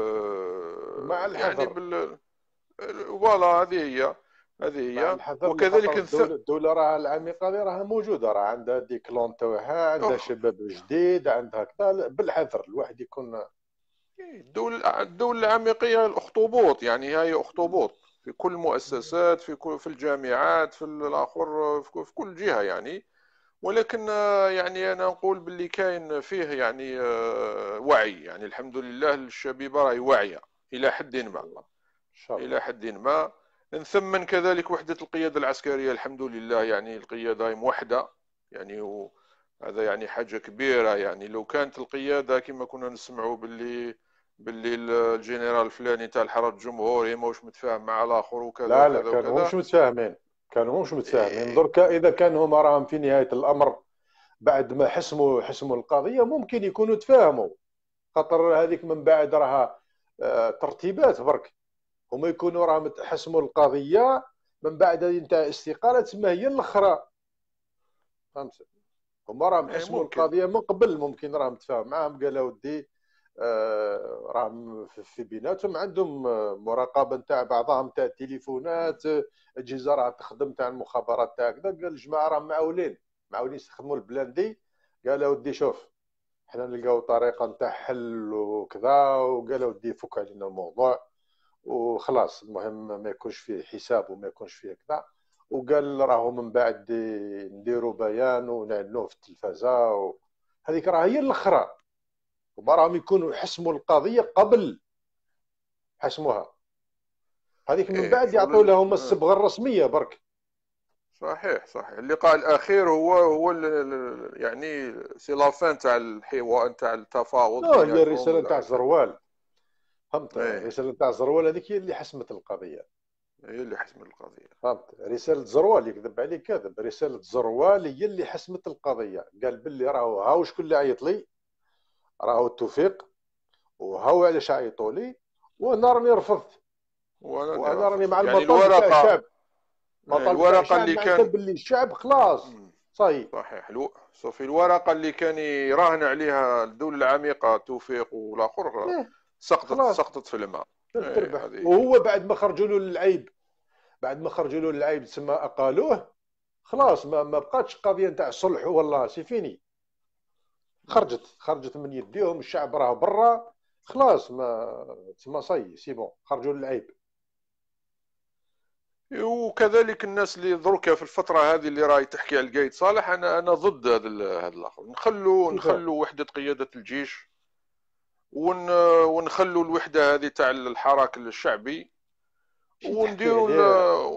مع الحذر. يعني فوالا هذه هي. وكذلك الدولة راها العميقة اللي راها موجودة، راه عندها ديكلون تاعها، عندها شباب جديد، عندها كذا. بالحذر الواحد يكون. الدولة العميقية الأخطبوط، يعني هي أخطبوط في كل المؤسسات، في الجامعات، في الآخر، في كل جهة يعني. ولكن يعني أنا نقول باللي كاين فيه يعني وعي. يعني الحمد لله الشبيبة راهي واعية إلى حد ما، إلى حد ما. نثمن كذلك وحدة القيادة العسكرية الحمد لله. يعني القيادة هي موحدة، يعني هذا يعني حاجة كبيرة. يعني لو كانت القيادة كما كنا نسمعوا باللي الجنرال الفلاني تاع الحرس الجمهوري ماهوش متفاهم مع الآخر وكذا لا كانوا مش متفاهمين. دركا إذا كانوا هما راهم في نهاية الأمر بعد ما حسموا القضية ممكن يكونوا تفاهموا، خاطر هذيك من بعد راها ترتيبات برك. هما يكونوا راهم حسموا القضيه من بعد انت استقاله تسمى هي الاخرى. فهمت؟ هما راهم حسموا القضيه من قبل، ممكن راهم تفاهم معاهم، قال ودي راهم في بيناتهم عندهم مراقبه نتاع بعضهم تاع التليفونات، اجهزه راه تخدم تاع المخابرات تاع كذا. قال الجماعه راهم معولين يستخدموا البلان دي. قال ودي شوف حنا نلقاو طريقه نتاع حل وكذا، وقال ودي فك علينا الموضوع وخلاص، المهم ما يكونش فيه حساب وما يكونش فيه كذا. وقال راهو من بعد نديروا بيان ونعلنوه في التلفازه، هذيك راه هي الاخرى. وراهم يكونوا حسموا القضيه قبل حسموها، هذيك من بعد يعطوا لهم الصبغه الرسميه برك. صحيح اللقاء الاخير هو يعني سي لافان تاع الحوار تاع التفاوض. هي الرساله تاع زروال، فهمت؟ الرساله تاع زروال هذيك هي اللي حسمت القضيه، فهمت؟ رساله زروال يكذب عليك كذب، رساله زروال هي اللي حسمت القضيه. قال باللي راهو هاو شكون اللي عيط لي، راهو التوفيق، وهاو علاش عيطوا لي، وانا راني رفضت، وانا راني مع يعني المطالب تاع الشعب. الورقه اللي كان باللي الشعب خلاص صحيح. صافي الورقه اللي كان يراهن عليها الدوله العميقه توفيق والاخر سقطت في الماء. وهو بعد ما خرجوا له العيب تسمى اقالوه، خلاص ما بقاتش قضيه نتاع صلح والله سي فيني. خرجت من يديهم، الشعب راه برا خلاص، ما تسمى صي سي بون، خرجوا للعيب. وكذلك الناس اللي دروكا في الفتره هذه اللي راهي تحكي على القايد صالح، انا ضد هذا الاخر. نخلوا وحده قياده الجيش، ونخلوا الوحده هذه تاع الحراك الشعبي، ونديروا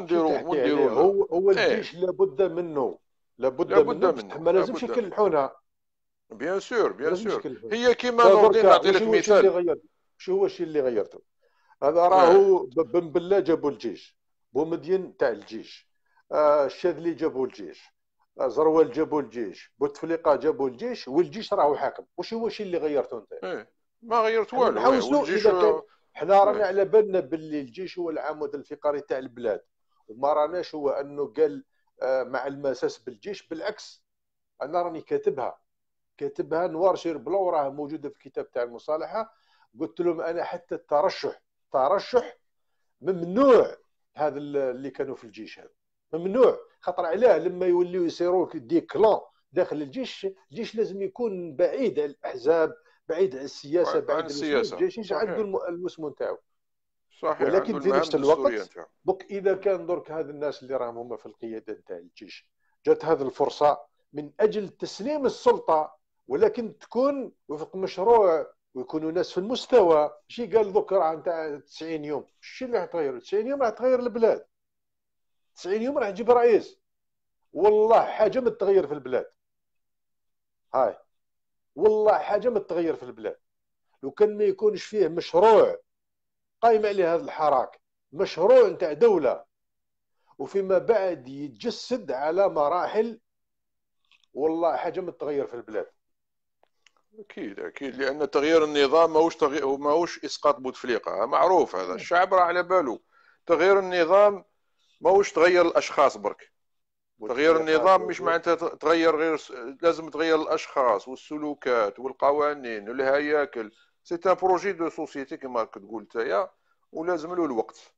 هو الجيش لابد منه ما لازمش يكلحونا. بيان سور هي كيما نوردي نعطي لك مثال. شو هو الشيء اللي غيرته؟ هذا راهو بن بلا جابوا الجيش، بومدين تاع الجيش، الشاذلي جابوا الجيش، زروال جابوا الجيش، بوتفليقه جابوا الجيش، والجيش راهو حاكم. واش هو الشيء اللي غيرته انت؟ ما غيرت والو. والجيش حنا رانا على بالنا باللي الجيش هو العمود الفقري تاع البلاد، وما راناش هو انه قال مع المساس بالجيش. بالعكس انا راني كاتبها نوار شير بلو، راه موجوده في الكتاب تاع المصالحه. قلت لهم انا حتى الترشح ممنوع. هذا اللي كانوا في الجيش هذا ممنوع، خاطر علاه لما يوليو يصيروا دي كلان داخل الجيش لازم يكون بعيد عن الاحزاب، بعيد عن السياسه، بعيد عن السياسه. الجيش عنده المسمون تاعو، ولكن في نفس الوقت دوك اذا كان درك هذا الناس اللي راهم هما في القياده نتاع الجيش جات هذه الفرصه من اجل تسليم السلطه، ولكن تكون وفق مشروع ويكونوا ناس في المستوى. ماشي قال دوك راه نتاع 90 يوم، الشيء اللي غتغير 90 يوم راح تغير البلاد، 90 يوم راح تجيب رئيس. والله حاجه ما تغير في البلاد، هاي والله حاجه ما تغير في البلاد لو كان ما يكونش فيه مشروع قايم عليه هذا الحراك، مشروع نتاع دوله، وفيما بعد يتجسد على مراحل. والله حاجه ما تغير في البلاد. اكيد لان تغيير النظام ماهوش اسقاط بوتفليقه، معروف هذا، الشعب راه على باله. تغيير النظام ماهوش تغير الاشخاص برك. تغيير النظام مش معناتها تغير غير، لازم تغير الاشخاص والسلوكات والقوانين والهياكل. سي ان بروجي دو سوسيتي كما كتقول نتايا، ولازم له الوقت.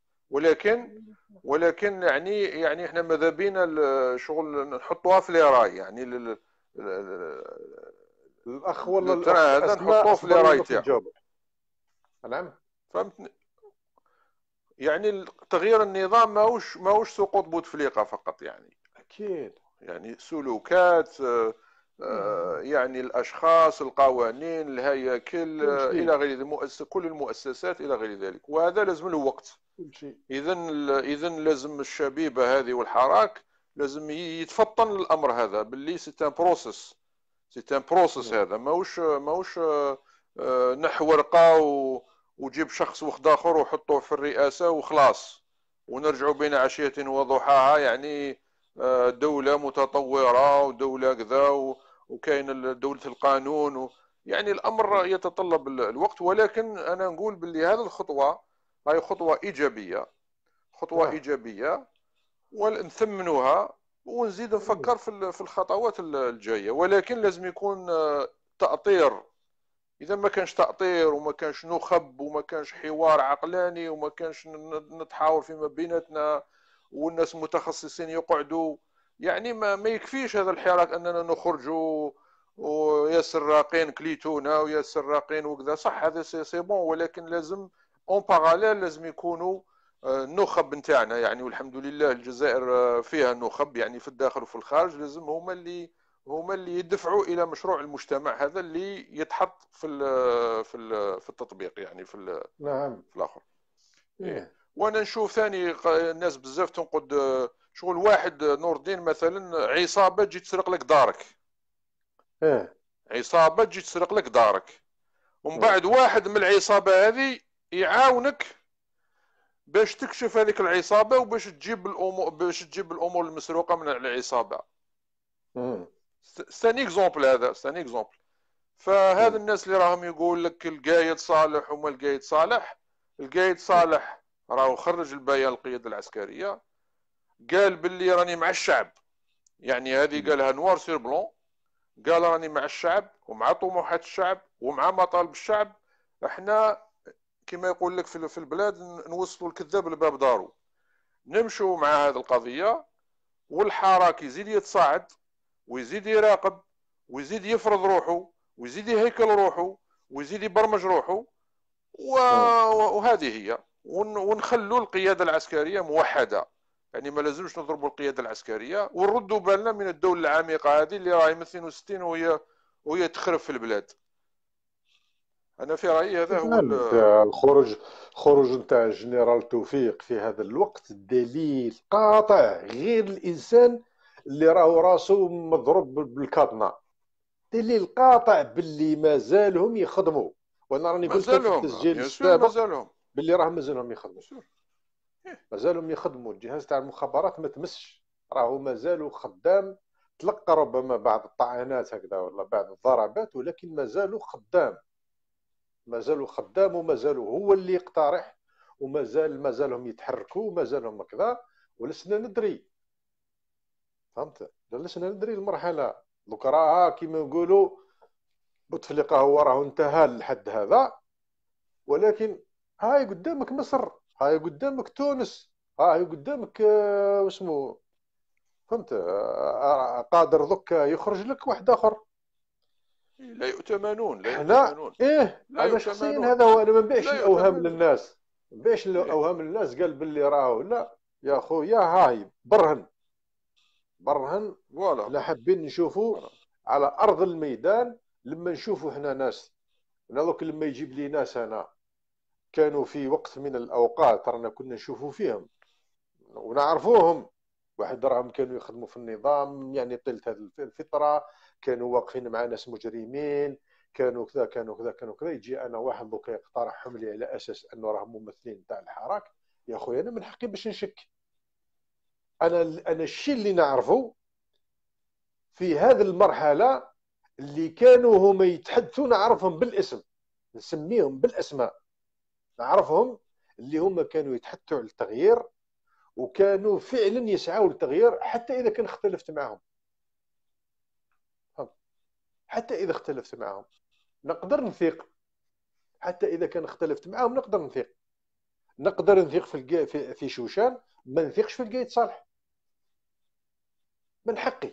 ولكن يعني احنا ماذا بينا الشغل نحطوها في لي راي، يعني الاخ ولا الاخ هذا نحطوه في لي راي تاعو. نعم فهمتني؟ يعني تغيير النظام ماهوش سقوط بوتفليقه فقط، يعني اكيد يعني سلوكات، يعني الاشخاص، القوانين، الهياكل الى غير ذلك، كل المؤسسات الى غير ذلك، وهذا لازم له وقت. اذا لازم الشبيبه هذه والحراك لازم يتفطن الامر هذا، باللي سي ان بروسيس هذا ماهوش نحو ورقه وجيب شخص واحد اخر وحطوه في الرئاسه وخلاص ونرجعوا بين عشيه وضحاها. يعني دولة متطورة ودولة كذا وكاين دولة القانون يعني الأمر يتطلب الوقت. ولكن أنا نقول باللي هذه الخطوة هي خطوة إيجابية ونثمنوها ونزيد نفكر في الخطوات الجاية. ولكن لازم يكون تأطير اذا ما كانش تأطير وما كانش نخب وما كانش حوار عقلاني وما كانش نتحاور فيما بيناتنا والناس متخصصين يقعدوا، يعني ما يكفيش هذا الحراك اننا نخرجوا ويا سراقين كليتونا ويا سراقين وكذا. صح هذا سي بون، ولكن لازم اون باراليل لازم يكونوا النخب نتاعنا يعني. والحمد لله الجزائر فيها نخب يعني في الداخل وفي الخارج، لازم هما اللي يدفعوا الى مشروع المجتمع هذا اللي يتحط في التطبيق يعني نعم. في الاخر. إيه. وانا نشوف ثاني الناس بزاف تنقد شغل واحد نور الدين مثلا، عصابه تجي تسرق لك دارك، عصابه تجي تسرق لك دارك، ومن بعد واحد من العصابه هذه يعاونك باش تكشف هذيك العصابه وباش تجيب الامور المسروقه من العصابه. ستاني اكزومبل، هذا ستاني اكزومبل. فهذا الناس اللي راهم يقول لك القايد صالح وما القايد صالح، القايد صالح راهو خرج البيان القياده العسكريه قال باللي راني مع الشعب، يعني هذه قالها نوار سير بلون، قال راني مع الشعب ومع طموحات الشعب ومع مطالب الشعب. احنا كما يقول لك في البلاد نوصلوا الكذاب لباب دارو، نمشوا مع هذه القضيه، والحراك يزيد يتصاعد ويزيد يراقب ويزيد يفرض روحه ويزيد يهيكل روحه ويزيد يبرمج روحه، وهذه هي. ونخلوا القياده العسكريه موحده، يعني ما لازمش نضربوا القياده العسكريه ونردوا بالنا من الدوله العميقه هذه اللي راهي من 62 وهي تخرب في البلاد. انا في رايي هذا هو الخروج نتاع الجنرال توفيق في هذا الوقت دليل قاطع، غير الانسان اللي راهو راسو مضروب بالكاطنه، دليل قاطع باللي مازالهم يخدموا. وانا راني قلت في التسجيل السابق باللي راه مازالهم يخدموا، مازالهم يخدموا. الجهاز تاع المخابرات ما تمسش، راهو مازالوا خدام، تلقى ربما بعض الطعنات هكذا ولا بعض الضربات، ولكن مازالوا خدام، مازالوا خدام ومازالوا هو اللي يقترح، مازالهم يتحركوا ومازالهم كذا. ولسنا ندري، فهمت؟ لسنا ندري المرحله دوك راها كيما نقولوا بوتفليقه هو راه انتهى لحد هذا، ولكن هاي قدامك مصر، هاي قدامك تونس، هاي قدامك واسمو، فهمت؟ قادر دوك يخرج لك واحد اخر. لا يؤتمنون، لا يؤتمنون. انا شخصيا هذا هو، انا ما نبيعش الاوهام للناس، ما نبيعش الاوهام للناس. قال باللي راهو لا يا خويا، هاي برهن احنا حابين نشوفوا على ارض الميدان. لما نشوفوا احنا ناس، انا دوك لما يجيب لي ناس انا كانوا في وقت من الاوقات رانا كنا نشوفوا فيهم ونعرفوهم، واحد راهم كانوا يخدموا في النظام يعني طيلة هذه الفترة، كانوا واقفين مع ناس مجرمين، كانوا كذا كانوا كذا كانوا كذا. يجي انا واحد دوكا يقترحهم لي على اساس انه راهم ممثلين تاع الحراك. يا خويا انا من حقي باش نشك. انا الشيء اللي نعرفه في هذه المرحلة اللي كانوا هما يتحدثوا، نعرفهم بالاسم، نسميهم بالاسماء، نعرفهم اللي هما كانوا يتحدثوا على التغيير وكانوا فعلا يسعوا للتغيير حتى اذا كان اختلفت معهم. حتى اذا اختلفت معهم نقدر نثيق، حتى اذا كان اختلفت معهم نقدر نثيق. نقدر نثيق في شوشان، ما نثيقش في القايد صالح، من حقي.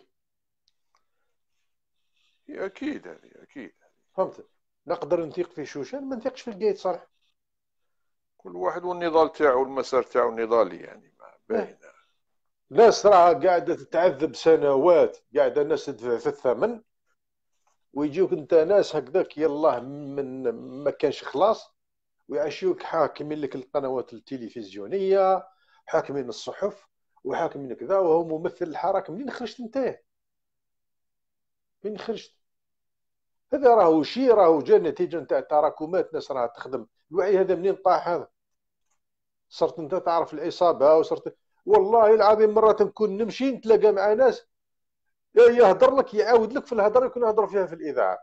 اكيد هذه اكيد، فهمت؟ نقدر نثيق في شوشان، ما نثيقش في القايد صالح. كل واحد والنضال تاعو والمسار تاعو النضالي يعني باينه. ناس راه قاعده تتعذب سنوات، قاعده الناس تدفع في الثمن، ويجيوك انت ناس هكذاك يلاه من ما كانش خلاص، ويعيشوك حاكمين لك القنوات التلفزيونيه، حاكمين الصحف، وحاكمين كذا، وهو ممثل الحركه. منين خرجت انت؟ منين خرجت؟ هذا راهو شيء، راهو جا نتيجه نتاع تراكمات ناس راها تخدم. الوعي هذا منين طاح؟ هذا صرت انت تعرف العصابه، وصرت والله العظيم مرات نكون نمشي نتلاقى مع ناس يهضر لك، يعاود لك في الهضره يكون يهضر فيها في الاذاعه،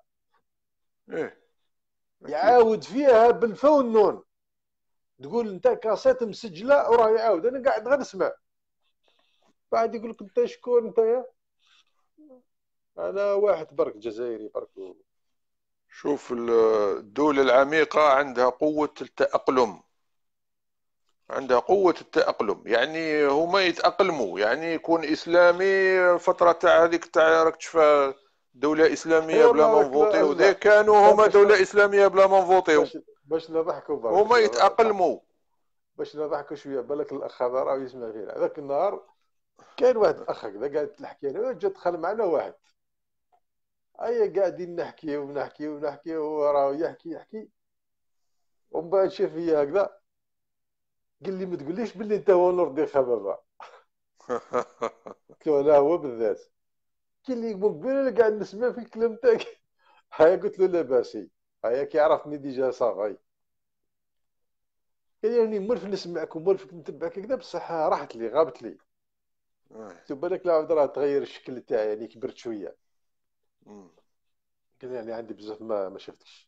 يعاود فيها بالفا والنون، تقول انت كاسيت مسجله وراه يعاود، انا قاعد غير نسمع، بعد يقول لك انت شكون انت؟ يا انا واحد برك جزائري برك شوف الدولة العميقة عندها قوة التأقلم، عندها قوة التأقلم، يعني هما يتأقلموا، يعني يكون إسلامي فترة تاع هذيك تاع راك تشوف دولة إسلامية اي بلا والله ما راك لا نفوطيو، لا ذيك كانوا هما باش دولة إسلامية بلا ما نفوطيو، باش نضحكوا برك هما يتأقلموا. باش نضحكوا شويه. بالك الاخ هذا راه يسمع فينا. هذاك النهار كاين واحد الاخ هكذا قاعد تحكي انا جا دخل معنا واحد، اي قاعدين نحكي وهو راه يحكي ومن بعد شاف فيا هكذا قال لي ما تقوليش باللي انت هو نور دي خبابه. قلت له لا هو بالذات. قال لي من قبل انا قاعد نسمع في الكلام تاعك. هيا قلت له لا باسي، هيا كي عرفني ديجا صافي. قال لي راني مرف نسمعك ومرف نتبعك كذا بصح راحت لي غابت لي. قلت له بالك لا عاود راه تغير الشكل تاعي يعني كبرت شويه. قال لي يعني عندي بزاف ما شفتش.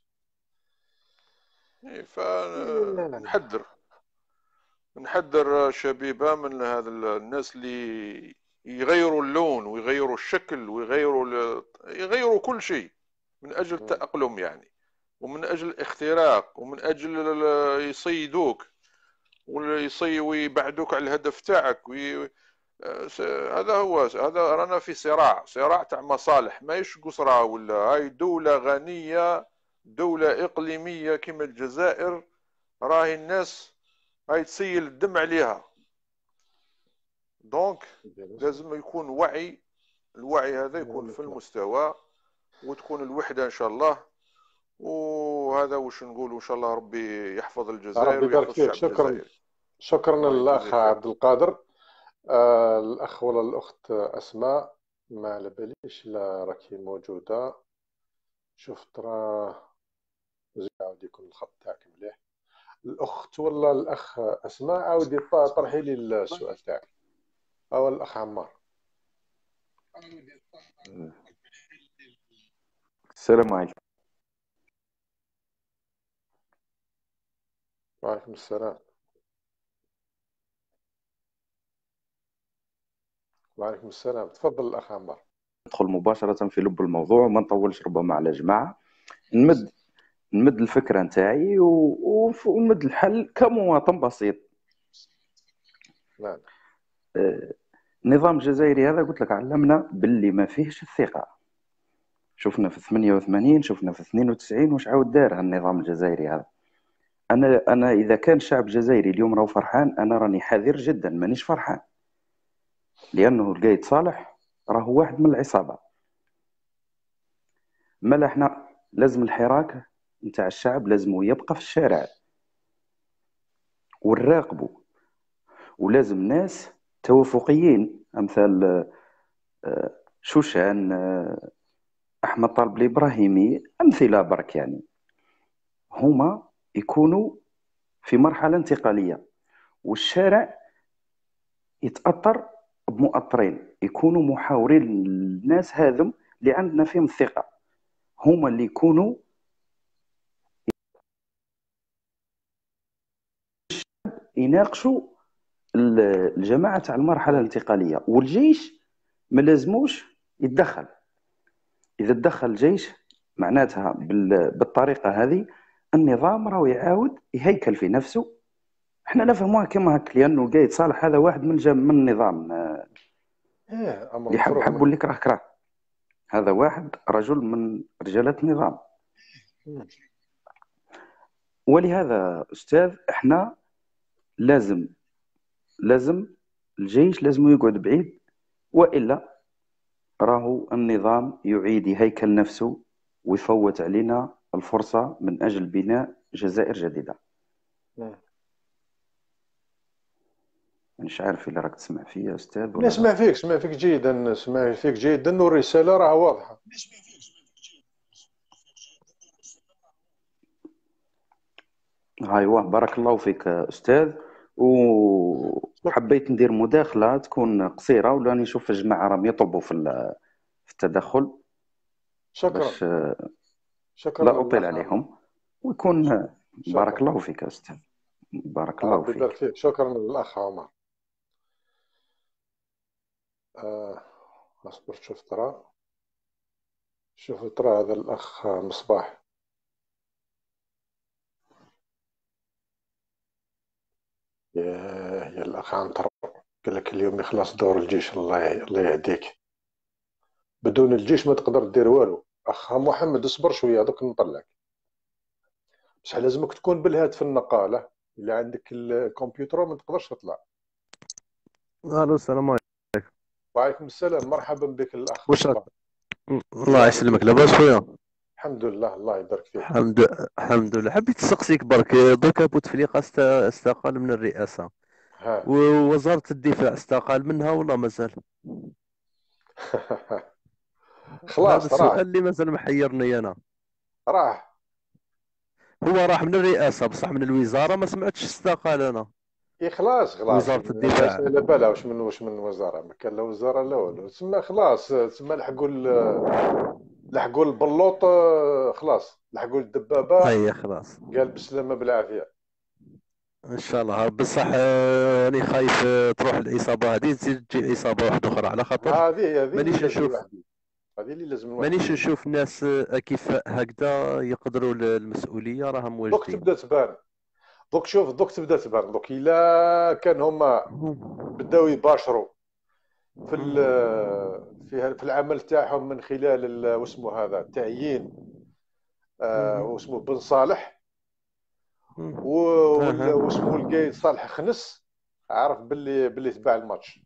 نحذر شبيبة من هذا الناس اللي يغيروا اللون ويغيروا الشكل يغيروا كل شيء من أجل التأقلم يعني، ومن أجل الاختراق، ومن أجل يصيدوك ويبعدوك على الهدف تاعك هذا هو، هذا رانا في صراع تاع مصالح، ماهيش قصرى ولا هاي دولة غنية، دولة إقليمية كما الجزائر، راهي الناس هاي تسيل الدم عليها. دونك لازم يكون الوعي هذا يكون في المستوى، وتكون الوحدة إن شاء الله. وهذا وش نقول، إن شاء الله ربي يحفظ الجزائر ربي يبارك ويحفظ فيك. الشعب الجزائري. شكرا للأخ عبد القادر. الأخ ولا الأخت أسماء ما على باليش لا راكي موجودة. شفت راه زي عاود يكون الخط تاعك مليح. الأخت ولا الأخ أسماء عاودي طرحي لي السؤال تاعك، أو الأخ عمار. السلام عليكم. وعليكم السلام. وعليكم السلام، تفضل الأخ عمار. ندخل مباشرة في لب الموضوع وما نطولش ربما على جماعة. نمد الفكرة نتاعي ونمد الحل كمواطن بسيط. نعم. النظام الجزائري هذا قلت لك علمنا باللي ما فيهش الثقة. شفنا في 88، شفنا في 92، واش عاود دار هالنظام الجزائري هذا. انا اذا كان الشعب الجزائري اليوم راهو فرحان، انا راني حذر جدا مانيش فرحان، لانه القايد صالح راهو واحد من العصابة. مالا احنا لازم الحراك نتاع الشعب لازم يبقى في الشارع ونراقبه، ولازم ناس توافقيين امثال شوشان، احمد طالب الابراهيمي، امثله برك يعني، هما يكونوا في مرحله انتقاليه، والشارع يتاثر بمؤطرين يكونوا محاورين للناس هذم اللي عندنا فيهم الثقه، هما اللي يكونوا يناقشوا الجماعه تاع المرحله الانتقاليه. والجيش ما لازموش يتدخل. اذا تدخل الجيش معناتها بالطريقه هذه النظام راهو يعاود يهيكل في نفسه. احنا لا فهموها كما هك، لانه القايد صالح هذا واحد من النظام، اللي حب واللي كره. هذا واحد رجل من رجالات النظام. ولهذا استاذ احنا لازم الجيش لازم يقعد بعيد، والا راهو النظام يعيد يهيكل نفسه ويفوت علينا الفرصة من أجل بناء جزائر جديدة. مش عارف إلا راك تسمع فيا أستاذ ولا نسمع فيك، نسمع فيك جيدا والرسالة راه واضحة. أيوة بارك الله فيك أستاذ. وحبيت ندير مداخلة تكون قصيرة، ولا نشوف الجماعة راهم يطلبوا في التدخل. شكرا لا أطيل عليهم ويكون. بارك الله فيك أستاذ، بارك الله فيك. شكرا للأخ عمر. أصبر شوف ترى هذا الأخ مصباح يا الاخ عنتر، قال لك اليوم يخلص دور الجيش. الله يهديك. بدون الجيش ما تقدر دير والو. اخ محمد اصبر شويه دوك نطلعك. بصح لازمك تكون بالهاتف النقاله. الا عندك الكمبيوتر ما تقدرش تطلع. الو، السلام عليكم. وعليكم السلام، مرحبا بك الاخ واش راك؟ مصطفى. الله يسلمك، لاباس خويا؟ الحمد لله، الله يبارك فيك. الحمد لله. حبيت نسقسيك برك، دوكا بوتفليقه استقال من الرئاسه، ها ووزاره الدفاع استقال منها ولا مازال؟ هذا خلاص السؤال راح. اللي مازال محيرني انا. راح. هو راح من الرئاسه بصح من الوزاره ما سمعتش استقال انا. خلاص وزاره الناس الدفاع. على بالها واش من وزاره. ما كان لا وزاره لا والو. تسمى خلاص، تسمى لحقوا البلوط. خلاص لحقوا الدبابه. اي خلاص قال بالسلامه بالعافيه. ان شاء الله. بصح راني خايف تروح الاصابه هذه تزيد تجي اصابه واحده اخرى، على خاطر هذه اللي مانيش لازم نشوف الواحد. هذه اللي لازم الواحد يدير. ناس اكفاء هكذا يقدروا المسؤوليه راهم دوك واجدين. تبدا تبان. دوك شوف، دوك تبدا تبان. دوك الا كان هما بداو يباشروا في في العمل تاعهم من خلال واسمه هذا تعيين واسمه بن صالح واسمه القايد صالح خنس، عارف باللي تباع الماتش.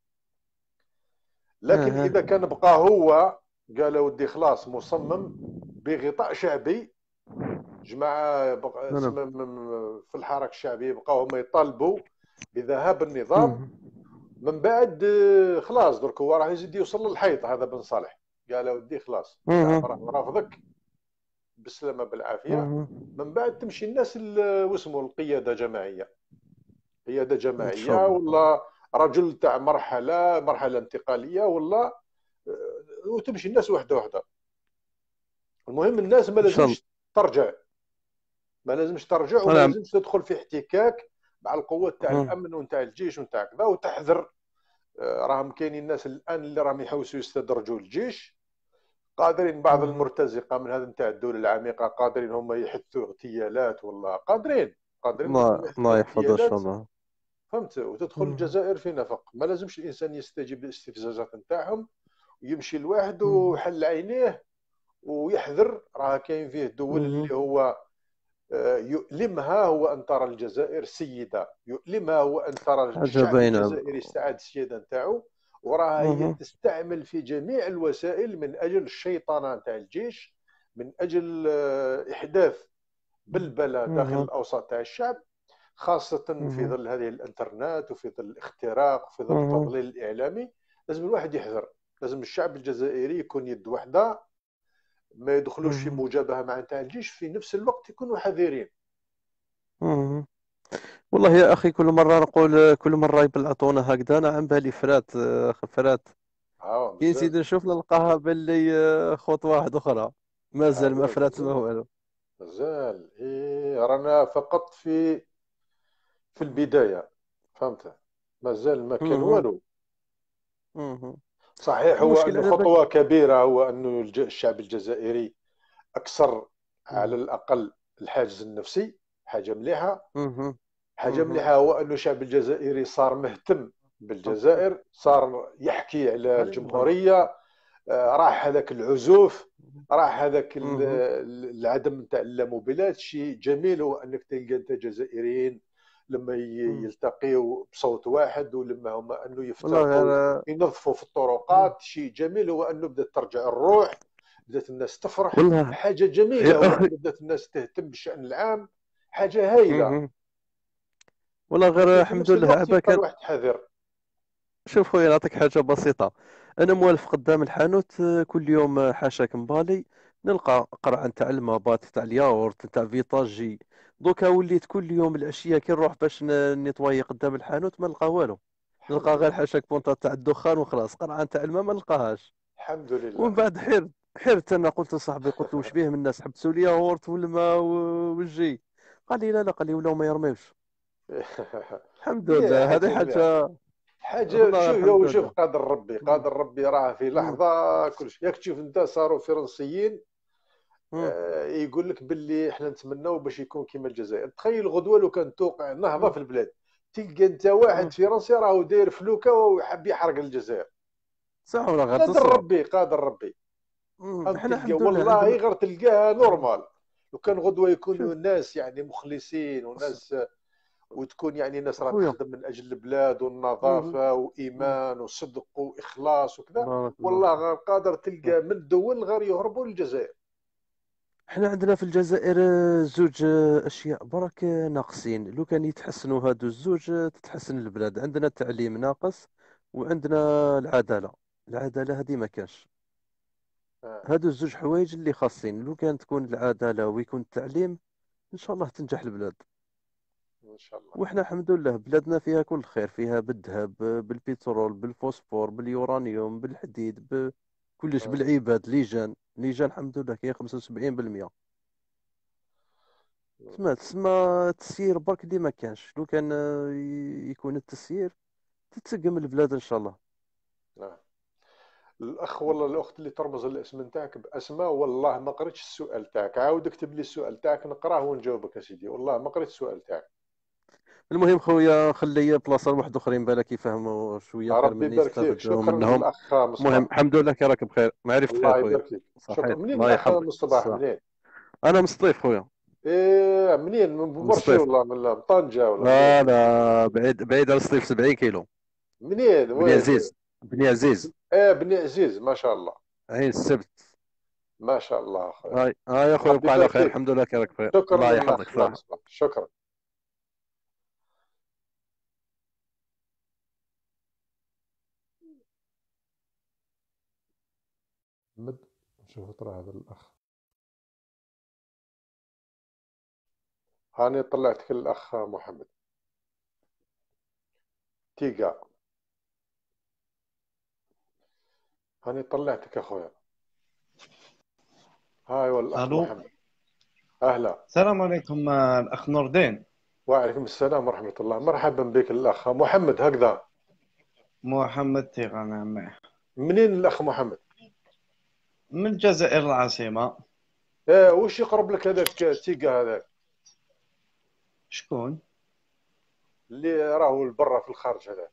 لكن اذا كان بقى هو قال ودي خلاص مصمم بغطاء شعبي، جماعه في الحركه الشعبيه بقاو هما يطالبوا بذهاب النظام. من بعد خلاص درك هو راه يزيد يوصل للحيط. هذا بن صالح قال ودي خلاص رافضك بالسلامه بالعافيه. من بعد تمشي الناس واسمه القياده جماعيه. قياده جماعيه ولا رجل تاع مرحله انتقاليه ولا وتمشي الناس واحده واحده. المهم الناس ما لازمش ترجع. ما لازمش ترجع وما لازمش تدخل في احتكاك مع القوات تاع الامن ونتاع الجيش ونتاع كذا. وتحذر، راهم كاينين الناس الان اللي راهم يحوسوا يستدرجوا الجيش. قادرين بعض المرتزقه من هذا نتاع الدول العميقه قادرين هم يحثوا اغتيالات ولا قادرين الله يحفظه ان شاء الله. فهمت؟ وتدخل الجزائر في نفق. ما لازمش الانسان يستجيب للاستفزازات نتاعهم ويمشي لوحده وحل عينيه ويحذر. راه كاين فيه دول اللي هو يؤلمها هو ان ترى الجزائر سيده، يؤلمها هو ان ترى الشعب الجزائري استعاد السياده نتاعو. وراها هي تستعمل في جميع الوسائل من اجل الشيطنه نتاع الجيش، من اجل احداث بلبله داخل الاوساط تاع الشعب، خاصه في ظل هذه الانترنت وفي ظل الاختراق وفي ظل التضليل الاعلامي. لازم الواحد يحذر. لازم الشعب الجزائري يكون يد واحده، ما يدخلوش في مجابهه مع نتاع الجيش، في نفس الوقت يكونوا حذرين. والله يا اخي كل مره نقول، كل مره يبلعطونا هكذا انا عم بالي فرات فرات. كي نزيد نشوف نلقاها باللي خطوه واحده اخرى مازال ما فرات ما والو. مازال رانا فقط في البدايه. فهمت؟ مازال ما كان والو. صحيح هو انه خطوه كبيره، هو انه الشعب الجزائري اكثر على الاقل الحاجز النفسي. حاجه مليحه. حاجه مليحه هو انه الشعب الجزائري صار مهتم بالجزائر، صار يحكي على الجمهوريه. راح هذاك العزوف، راح هذاك العدم نتاع اللامبالاه. شيء جميل هو انك تلقى انت جزائريين لما يلتقيوا بصوت واحد، ولما هما انه يفترقوا ينظفوا في الطرقات. شيء جميل هو انه بدات ترجع الروح، بدات الناس تفرح. حاجه جميله هو انه بدات الناس تهتم بالشان العام. حاجه هايله والله. غير الحمد لله عبا كان واحد حذر. شوف خويا نعطيك حاجه بسيطه. انا موالف قدام الحانوت كل يوم حاشاك مبالي نلقى قرعه نتاع المابات تاع الياغورت تاع فيتاجي. دوكا وليت كل يوم العشيه كي نروح باش نتواي قدام الحانوت ما نلقى والو. نلقى غير حاشاك بونطا تاع الدخان وخلاص. قرعه نتاع الماء ما نلقاهاش. الحمد لله. ومن بعد حيرت انا قلت لصاحبي، قلت له واش بيه من الناس حبسوا لي ياغورت والماء والجي؟ قال لي لا قال لي ولاو ما يرميوش. الحمد لله. هذه حاجه شوف قادر ربي راه في لحظه كل شيء. ياك تشوف انت صاروا فرنسيين يقول لك باللي احنا نتمناو باش يكون كيما الجزائر. تخيل غدوه لو كان توقع نهضه في البلاد، تلقى انت واحد فرنسي راهو داير فلوكه وحاب يحرق الجزائر. صح ولا غير قادر تصرف. ربي قادر ربي. احنا تلقى الحمد لله والله عندنا. غير تلقاها نورمال. لو كان غدوه يكونوا شوف الناس يعني مخلصين وناس، وتكون يعني ناس راه خويا. تخدم من اجل البلاد والنظافه وايمان وصدق واخلاص وكذا، بارك الله والله فيك. غير قادر تلقى من الدول غير يهربوا للجزائر. احنا عندنا في الجزائر زوج اشياء برك ناقصين. لو كان يتحسنوا هادو الزوج تتحسن البلاد. عندنا التعليم ناقص، وعندنا العدالة. العدالة هذه ما كانش. هادو الزوج حوايج اللي خاصين. لو كان تكون العدالة ويكون التعليم، ان شاء الله تنجح البلاد. ان شاء الله. واحنا الحمد لله بلادنا فيها كل خير، فيها بالذهب، بالبترول، بالفوسفور، باليورانيوم، بالحديد، بكلش، بالعباد، ليجان الحمد لله كاين 75%. تسمى التسيير برك اللي ما كانش. لو كان يكون التسيير تتسقم البلاد ان شاء الله. نعم. الاخ والله الاخت اللي ترمز الاسم نتاعك باسماء، والله ما قريتش السؤال تاعك، عاود اكتب لي السؤال تاعك نقراه ونجاوبك يا سيدي، والله ما قريت السؤال تاعك. المهم خويا خلي بلاصه لواحد اخرين بالك يفهموا شويه خير ربي مني، يبارك فيك، يستافدوا شكرا منهم. الاخ المهم مصباح. الحمد لله كي راك بخير، معرف بخير الله خويا. يبارك فيك، شكرا. صحيت منين الله الاخ يحفظك. مصباح؟ صح. منين؟ انا مصطيف خويا. ايه منين؟ من بمرشي مصطيف. ولا من طنجة ولا منين؟ لا لا، بعيد على الصيف 70 كيلو. منين بني وين؟ عزيز. بني عزيز. ايه بني عزيز، ما شاء الله. عين السبت. ما شاء الله اخويا. هاي يا خويا، ربي بقى على يبارك خير. فيك، الحمد لله كي راك بخير. الله شكرا يحفظك. الاخ صح. مصباح، شكرا. محمد نشوف ترى هذا الاخ. هاني طلعتك الاخ محمد تيجا، هاني طلعتك اخويا. هاي والاخ الو، محمد. اهلا. السلام عليكم الاخ نور الدين. وعليكم السلام ورحمة الله، مرحبا بك الاخ محمد. هكذا محمد تيغان عمي. منين الاخ محمد؟ من الجزائر العاصمة. ايه وش يقرب لك هذاك تيجا هذاك شكون؟ اللي راهو برا في الخارج هذاك؟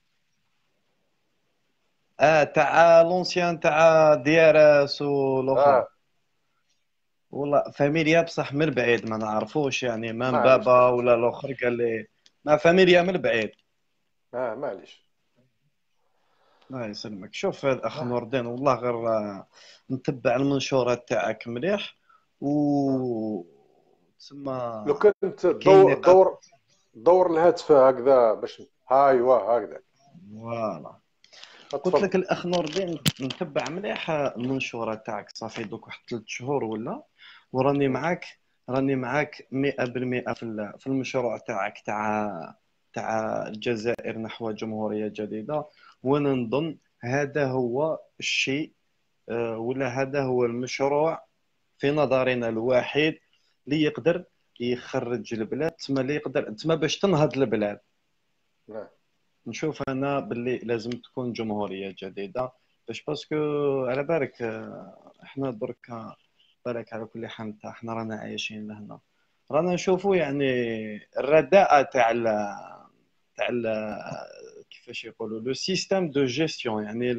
تاع لونسيان تاع ديارس والاخر. والله فاميليا بصح من بعيد ما نعرفوش، يعني من بابا ولا الاخر قال لي ما فاميليا من بعيد. معليش. الله يسلمك. شوف الاخ نور الدين، والله غير نتبع المنشورات تاعك مليح و تسمى لو كنت كاين دور الهاتف هكذا باش ايوا هكذا. فوالا قلت لك الاخ نور الدين نتبع مليح المنشورات تاعك صافي دوك واحد 3 شهور ولا، وراني معاك 100% في المشروع تاعك تاع الجزائر نحو جمهورية جديدة. وانا نظن هذا هو الشيء ولا هذا هو المشروع في نظرنا الوحيد اللي يقدر يخرج البلاد تما، اللي يقدر تما باش تنهض البلاد. نعم. نشوف انا باللي لازم تكون جمهوريه جديده باش باسكو على بالك احنا درك بالك على كل حال احنا رانا عايشين لهنا، رانا نشوفوا يعني الرداءة تاع كيفاش يقولوا لو سيستيم دو جيستيون، يعني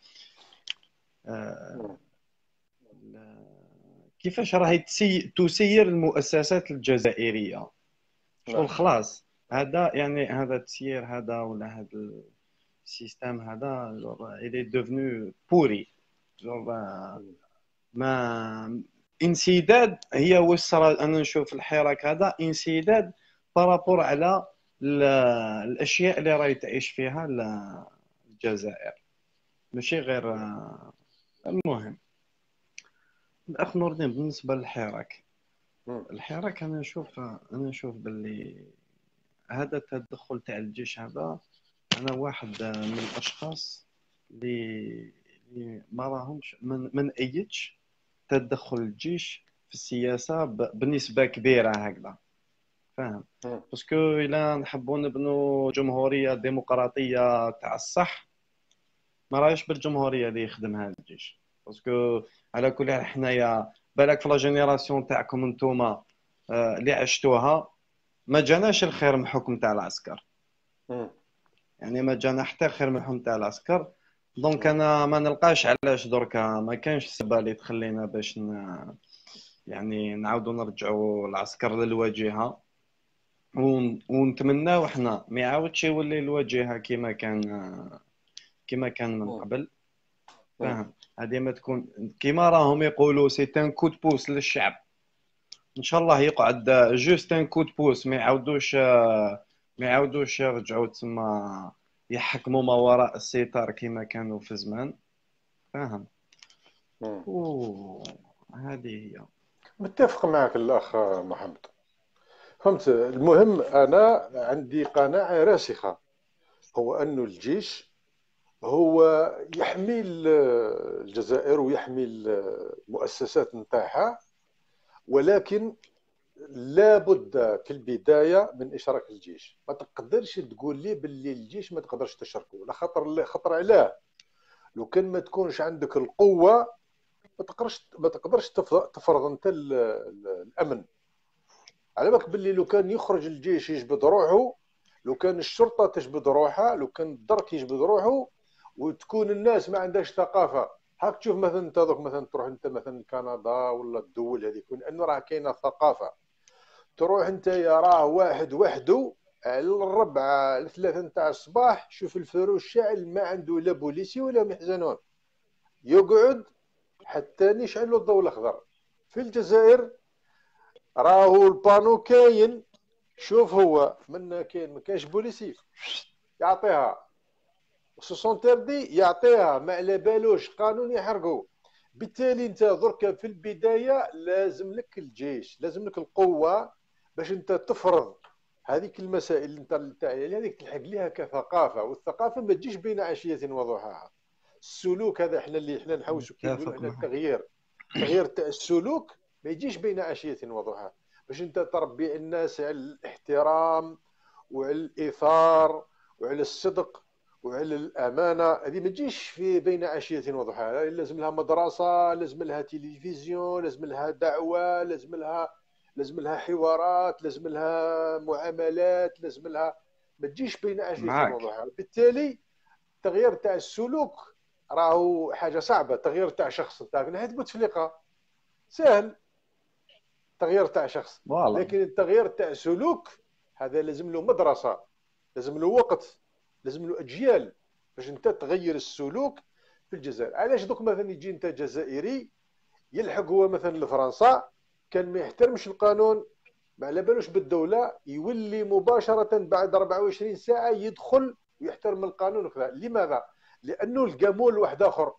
كيفاش راهي تسير المؤسسات الجزائريه. شغل خلاص هذا يعني هذا التسيير هذا ولا هذا السيستم هذا il est devenu pourri. ما انسداد هي وصل. انا نشوف الحراك هذا انسداد بارابور على الاشياء اللي راهي تعيش فيها الجزائر، ماشي غير. المهم الاخ نور الدين بالنسبه للحراك، انا نشوف باللي هذا التدخل تاع الجيش هذا، انا واحد من الاشخاص اللي ما راهمش من ايدش تدخل الجيش في السياسه بنسبه كبيره هكذا، فاهم؟ باسكو الا نحبوا نبنوا جمهوريه ديمقراطيه تاع الصح، ما راهيش بالجمهوريه اللي يخدم هذا الجيش. باسكو على كل حال حنايا بالك في لا جينيراسيون تاعكم نتوما اللي عشتوها ما جاناش الخير من الحكم تاع العسكر. مم. يعني ما جانا حتى خير من الحكم تاع العسكر. دونك مم. انا ما نلقاش علاش دركا ما كانش سبب اللي تخلينا باش يعني نعاودوا نرجعوا العسكر للواجهه، ونتمناو احنا ما يعاودش يولي الواجهه كما كان من مم. قبل. مم. فاهم؟ هذه ما تكون كيما راهم يقولوا سي ان كود بوس للشعب. ان شاء الله يقعد جوست ان كود بوس، ما يعاودوش يرجعوا تما يحكموا ما وراء الستار كما كانوا في زمان. فاهم؟ مم. هذه هي. متفق معك الأخ محمد. فهمت. المهم أنا عندي قناعة راسخة، هو أن الجيش هو يحمي الجزائر ويحمي المؤسسات نتاعها، ولكن لابد في البداية من إشراك الجيش. ما تقدرش تقول لي باللي الجيش ما تقدرش تشركه، لا خطر علاه. لو كان ما تكونش عندك القوة ما تقدرش تفرض انت الامن. على بالك باللي لو كان يخرج الجيش يجبد روحه، لو كان الشرطه تجبد روحها، لو كان الدرك يجبد روحه، وتكون الناس ما عندهاش ثقافه. هاك تشوف مثلا انت دوك مثلا تروح انت مثلا كندا ولا الدول هذيك، لانه راه كاينه ثقافه. تروح انت يا راه واحد وحده على الربعه الثلاثه نتاع الصباح، شوف الفروش شاعل ما عنده لا بوليسي ولا محزنون، يقعد حتى نشعلوا الضوء الاخضر. في الجزائر راهو البانو كاين، شوف هو من كاين ما كاينش بوليسي يعطيها، سونتردي يعطيها، ما على بالوش قانون يحرقوا. بالتالي انت درك في البدايه لازم لك الجيش، لازم لك القوه باش انت تفرض هذيك المسائل اللي انت هذيك تلحق ليها كثقافه. والثقافه ما تجيش بين عشيه وضحاها. السلوك هذا احنا اللي احنا نحوسوا كي نقولوا اتفق احنا معك. التغيير تاع السلوك ما يجيش بين عشيه وضحاها. باش انت تربي الناس على الاحترام وعلى الايثار وعلى الصدق وعلى الامانه، هذه ما تجيش في بين عشيه وضحاها. لازم لها مدرسه، لازم لها تلفزيون، لازم لها دعوه، لازم لها حوارات، لازم لها معاملات، لازم لها، ما تجيش بين عشيه معك. وضحاها. بالتالي التغيير تاع السلوك راهو حاجه صعبه. التغيير تاع شخص تاعك نحيت بوتفليقه سهل، تغيير تاع شخص، فوالا. لكن التغيير تاع سلوك هذا لازم له مدرسه، لازم له وقت، لازم له اجيال باش انت تغير السلوك في الجزائر. علاش دوك مثلا يجي انت جزائري يلحق هو مثلا لفرنسا كان ما يحترمش القانون، ما على بالوش بالدوله، يولي مباشره بعد 24 ساعه يدخل ويحترم القانون وكذا. لماذا؟ لانه لقى مول واحد اخر.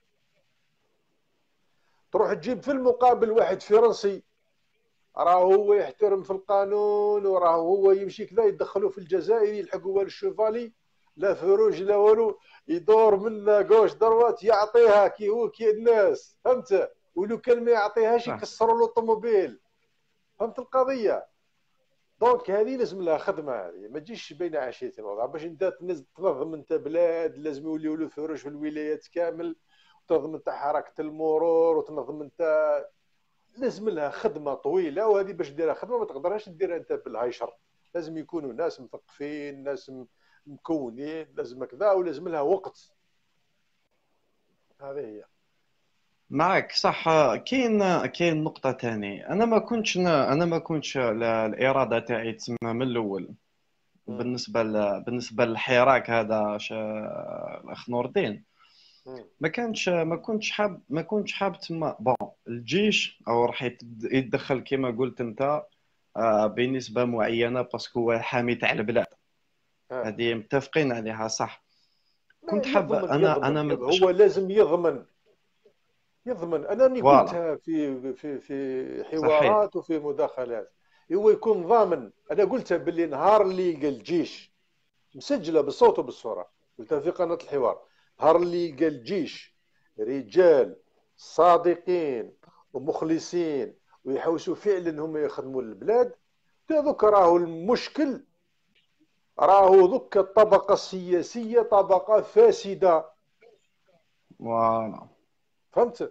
تروح تجيب في المقابل واحد فرنسي راهو هو يحترم في القانون، وراهو هو يمشي كذا يدخلوه في الجزائر يلحق هو الشوفالي، لا فروج لا والو، يدور من غوش دروات يعطيها كي هو كي الناس. فهمت؟ ولو كان ما يعطيهاش صح. يكسروا له الطوموبيل. فهمت القضيه؟ دونك هذه لازم لها خدمه، هذه ما تجيش بين عشيه وضع. باش انت تنظم انت بلاد لازم يوليو له فروج في الولايات كامل، وتنظم انت حركه المرور، وتنظم انت، لازم لها خدمه طويله. وهذه باش ديرها خدمه ما تقدرهاش ديرها انت بالهايشر. لازم يكونوا ناس مثقفين، ناس مكونين، لازم كذا، ولازم لها وقت. هذه هي. معك صح. كاين نقطة تانية. أنا ما كنتش الإرادة تاعي تسمى من الأول مم. بالنسبة للحراك هذا الأخ نور الدين. مم. ما كنتش حاب تما بون الجيش أو راح يتدخل كما قلت أنت بنسبة معينة باسكو هو حامي تاع البلاد. هذه متفقين عليها صح. ما كنت حاب يضمن أنا يضمن من هو لازم يضمن. انني فوالا. قلتها في صحيح. حوارات وفي مداخلات. هو يكون ضامن. انا قلتها باللي نهار اللي يلقى الجيش مسجله بالصوت وبالصوره، قلتها في قناه الحوار، نهار اللي يلقى الجيش رجال صادقين ومخلصين ويحوسوا فعلا هم يخدموا البلاد، هذوك راهو المشكل، راهو ذوك الطبقه السياسيه طبقه فاسده. فوالا. فهمت؟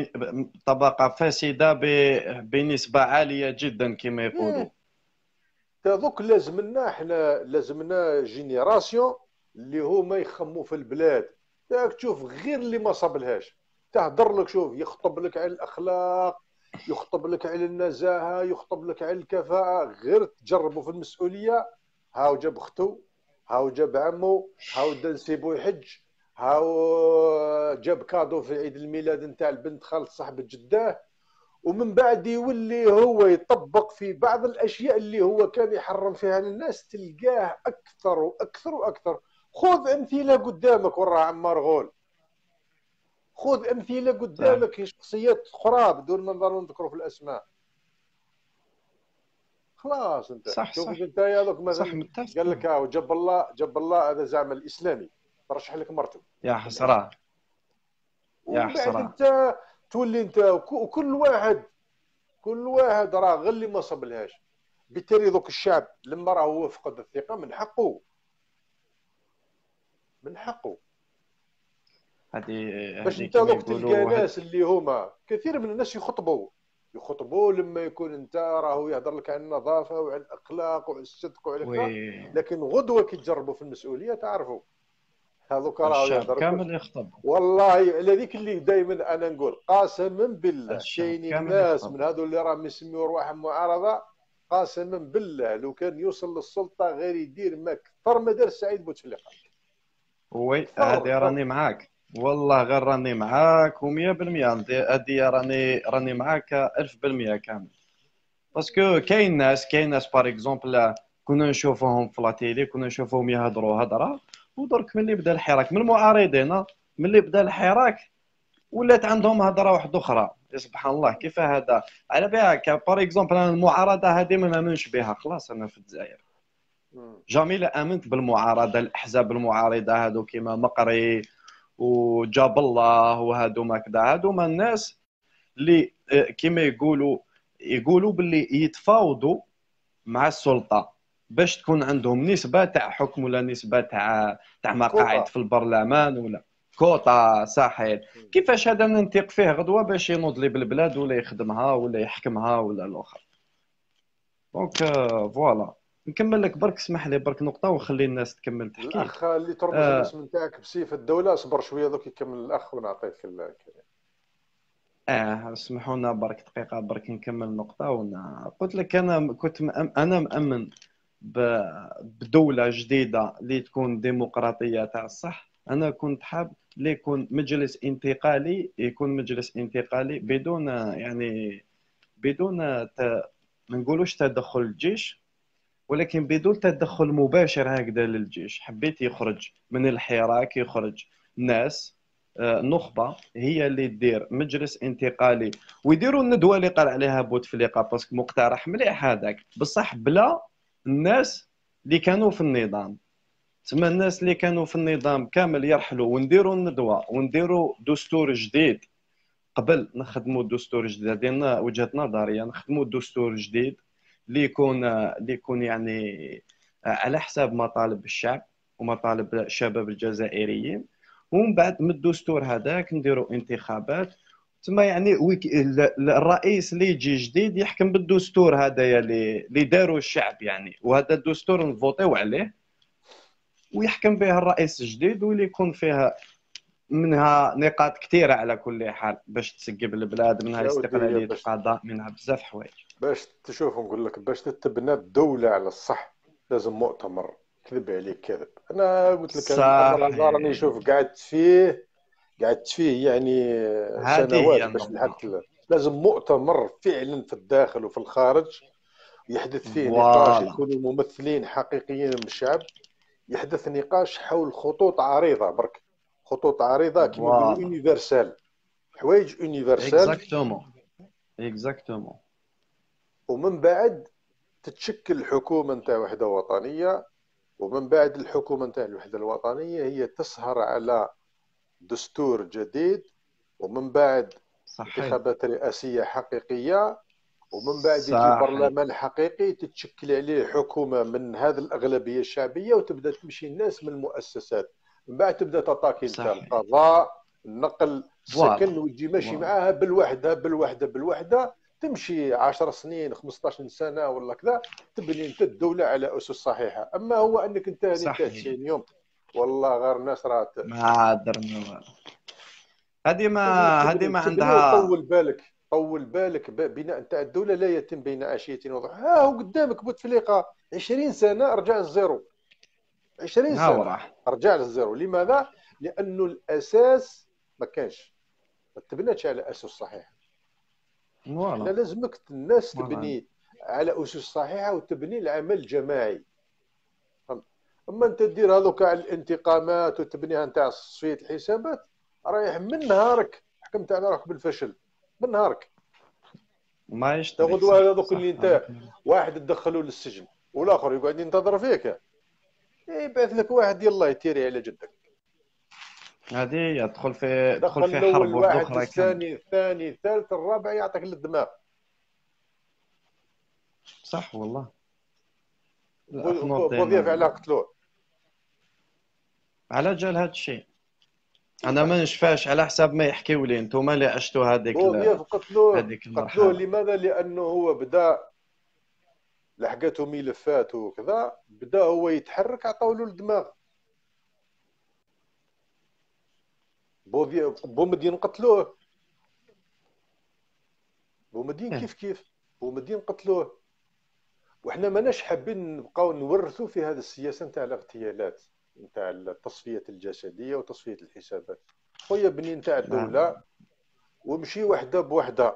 طبقة فاسدة بنسبة عالية جدا كما يقولوا. إيه. دوك لازمنا جينيراسيون اللي هما يخموا في البلاد. تاك تشوف غير اللي ما صابلهاش تهضر لك، شوف يخطب لك على الاخلاق، يخطب لك على النزاهه، يخطب لك على الكفاءه، غير تجربوا في المسؤوليه. هاو جاب اختو، هاو جاب عمو، هاو دا نسيبو يحج، هاو جاب كادو في عيد الميلاد نتاع البنت خالة صاحبة جداه، ومن بعد يولي هو يطبق في بعض الاشياء اللي هو كان يحرم فيها للناس، تلقاه اكثر واكثر واكثر. خذ امثله قدامك ورا عمار غول، خذ امثله قدامك شخصيات اخرى بدون ما نضروا نذكروا في الاسماء. خلاص انت صح شوف صح انت هذوك صح مثلا متفق قال لك هاو جاب الله هذا زعما الاسلامي رشح لك مرته يا حسرة يا ومن بعد حسرة. انت تولي انت وكل واحد راه غير اللي ما صبلهاش. بالتالي ذوك الشعب لما راه هو فقد الثقه من حقه باش هذه انت كما ذوك تلقى يقولوا ناس اللي هما كثير من الناس يخطبوا لما يكون انت راهو يهضر لك عن النظافه وعن الاخلاق وعن الصدق وعلى كذا، وي لكن غدوه كي تجربوا في المسؤوليه تعرفوا هذوك راهو الشعب يهضر لك. كامل يخطب، والله على ذيك اللي دائما انا نقول قسما بالله الشعب كاينين كامل ناس يخطب. من هذو اللي راهم يسميوا رواحهم معارضه، قسما بالله لو كان يوصل للسلطه غير يدير ما اكثر ما دار سعيد بوتفليقه. وي كثر هذه راني معاك، والله غير راني معاك و100%. هذه راني معاك 1000% كامل. باسكو كاين ناس باغ اكزومبل كنا نشوفوهم في لاتيلي، كنا نشوفوهم يهضروا هضره، ودرك ملي بدا الحراك من المعارضين، ملي بدا الحراك ولات عندهم هضره واحده اخرى. يا سبحان الله كيف هذا. على بالك باغ اكزومبل انا المعارضه هذه ما نامنش بها خلاص. انا في الجزائر جامي لا امنت بالمعارضه، الاحزاب المعارضه هادو كيما مقري وجاب الله وهادو ما كذا، هادو ما الناس اللي كيما يقولوا باللي يتفاوضوا مع السلطه باش تكون عندهم نسبه تاع حكم ولا نسبه تاع مقاعد في البرلمان ولا كوطا. صحيح. كيفاش هذا ننطق فيه غدوه باش ينوض لي بالبلاد ولا يخدمها ولا يحكمها ولا الاخر. دونك فوالا نكمل لك برك، اسمح لي برك نقطه وخلي الناس تكمل تحكي. الاخ اللي ترمز الاسم نتاعك بسيف الدوله، اصبر شويه دوك يكمل الاخ ونعطيك الكلام. اسمحوا لنا برك دقيقه برك نكمل نقطه. قلت لك انا كنت انا مأمن بدوله جديده اللي تكون ديمقراطيه تاع الصح. انا كنت حاب اللي يكون مجلس انتقالي، يكون مجلس انتقالي بدون يعني بدون ما نقولوش تدخل الجيش، ولكن بدون تدخل مباشر هكذا للجيش. حبيت يخرج من الحراك، يخرج ناس نخبه هي اللي تدير مجلس انتقالي، ويديروا الندوه اللي قال عليها بوتفليقه باسكو مقترح مليح هذاك، بصح بلا الناس اللي كانوا في النظام. تسمى الناس اللي كانوا في النظام كامل يرحلوا، ونديروا الندوه ونديروا دستور جديد. قبل نخدموا دستور جديد، هذه وجهه نظريه، نخدموا دستور جديد اللي يكون يعني على حساب مطالب الشعب ومطالب الشباب الجزائريين. ومن بعد من الدستور هذاك نديروا انتخابات، تما يعني الرئيس اللي يجي جديد يحكم بالدستور هذايا اللي داروا الشعب يعني، وهذا الدستور نفوتيو عليه ويحكم به الرئيس الجديد، واللي يكون فيها منها نقاط كثيره على كل حال باش تسقب البلاد، منها استقلاليه القضاء، منها بزاف حوايج. باش تشوف نقول لك باش تتبنى الدوله على الصح لازم مؤتمر. كذب عليك كذب. انا قلت لك الامر هذا راني نشوف قعدت فيه يعني سنوات باش لحقت. لازم مؤتمر فعلا في الداخل وفي الخارج يحدث فيه نقاش، يكونوا ممثلين حقيقيين من الشعب، يحدث نقاش حول خطوط عريضه برك، خطوط عريضه كما يقولوا يونيفرسال، حوايج يونيفرسال. اكزاكتومون. ومن بعد تتشكل الحكومه نتاع وحده وطنيه، ومن بعد الحكومه نتاع الوحده الوطنيه هي تسهر على دستور جديد، ومن بعد انتخابات رئاسيه حقيقيه، ومن بعد يجي برلمان حقيقي تتشكل عليه حكومه من هذه الاغلبيه الشعبيه، وتبدا تمشي الناس من المؤسسات. من بعد تبدا تطاكي نتاع القضاء، النقل، السكن، وتجي ماشي معاها بالوحده. تمشي 10 سنين 15 سنه ولا كذا، تبني انت الدوله على اسس صحيحه. اما هو انك انت هاني انت صحيح 90 يوم، والله غير الناس راه ما درنا والو. هذه ما تبني عندها. طول بالك بناء نتاع الدوله لا يتم بين عشيه وضحاها. ها هو قدامك بوتفليقه 20 سنه رجع للزيرو، 20 ها هو سنه راح. رجع للزيرو. لماذا؟ لانه الاساس ما كانش، ما تبناتش على اسس صحيحه. احنا فوالا لازمك الناس فوالا. تبني على اسس صحيحه وتبني العمل جماعي. فهمت؟ اما انت دير هذوك على الانتقامات وتبنيها نتاع تصفيه الحسابات، رايح من نهارك حكمت على روحك بالفشل. من نهارك ما يشتري. تاخذ صح هذوك صح اللي انت هذاك واحد تدخلوا للسجن والاخر يقعد ينتظر فيك، يبعث لك واحد يلا يتيري على جدك. هذه يدخل في دخل حرب الاول واحده واحد، اخرى كامل. الثاني الثاني الثالث الرابع يعطيك للدماغ. صح والله. الاخ نور الدين بوظيف على قتلوه. على جال هذا الشيء انا ما نشفاش على حساب ما يحكيوا لي انتم اللي عشتوا بوظيف قتلوه المرحله. لماذا؟ لانه هو بدا لحقته ملفات وكذا، بدا هو يتحرك، عطاو له الدماغ. بومدين قتلوه، بومدين كيف بومدين قتلوه. وحنا ماناش حابين نبقاو نورثوا في هذه السياسه نتاع الاغتيالات، نتاع التصفيه الجسديه وتصفيه الحسابات. خويا بني نتاع الدوله ومشي وحده بوحده.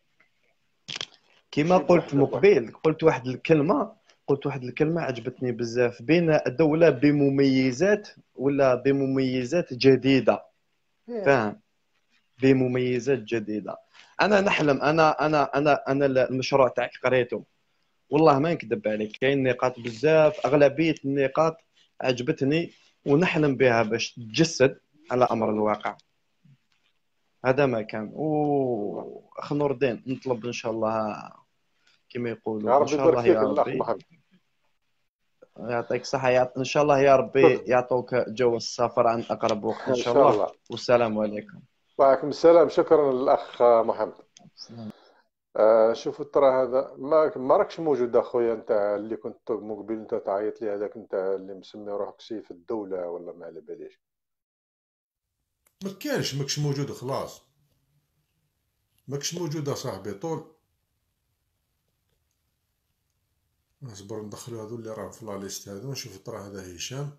كما قلت مقبل، قلت واحد الكلمه عجبتني بزاف، بين دوله بمميزات ولا بمميزات جديده. فاهم؟ بمميزات جديده. انا نحلم، انا المشروع تاعك قريته والله ما نكذب عليك، كاين نقاط بزاف، اغلبيه النقاط عجبتني ونحلم بها باش تتجسد على امر الواقع. هذا ما كان. اخ نور الدين نطلب ان شاء الله كما يقولوا ان شاء الله يا ربي يعطيك الصحه، ان شاء الله يا ربي يعطوك جو السفر عن اقرب وقت ان شاء الله. والسلام عليكم. وعليكم السلام. شكرا للاخ محمد. شوفوا ترى هذا ما راكش موجود اخويا، انت اللي كنت مقبل انت تعيط لي هذاك، انت اللي مسمي روحك سيف الدوله ولا ما على باليش. ما كانش، ماكش موجود خلاص، ماكش موجود صاحبي. طول نصبر ندخلوا هذو اللي راهم في لا ليست هذو. نشوف ترى هذا هشام.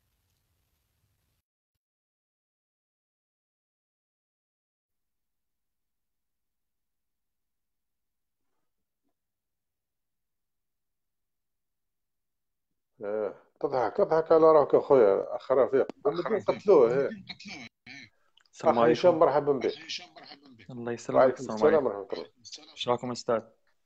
تضحك على روحك اخويا. اخ رفيق بومدين قتلوه. اخ هشام مرحبا بك. الله يسلمك. وعليكم السلام ورحمه الله. ايش راكم استاذ؟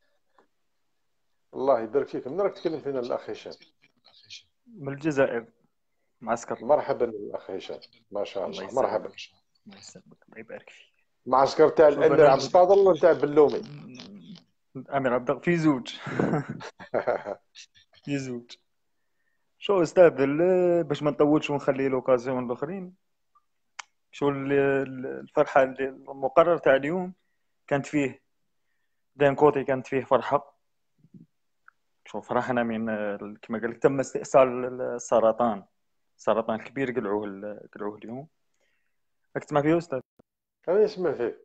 الله يبارك فيك. من راك تكلم فينا الاخ هشام؟ من الجزائر، معسكر. مرحبا الاخ هشام، ما شاء الله. مرحبا. الله يسلمك، الله يبارك فيك. معسكر تاع الامير عبد القادر ولا تاع بلومي؟ الامير عبد القادر في زوج. في زوج. شو استاذ باش ما نطولش ونخلي لوكازيون الاخرين، شو الفرحه المقرر تاع اليوم كانت فيه دان كوتي، كانت فيه فرحه. شوف فرحنا من كما قال لك تم استئصال السرطان الكبير، قلعوه اليوم. راك تسمع فيه استاذ؟ انا نسمع فيه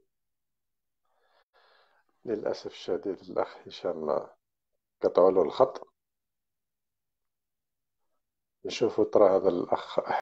للاسف الشديد. الاخ هشام قطعوا له الخط. نشوفوا ترى هذا الاخ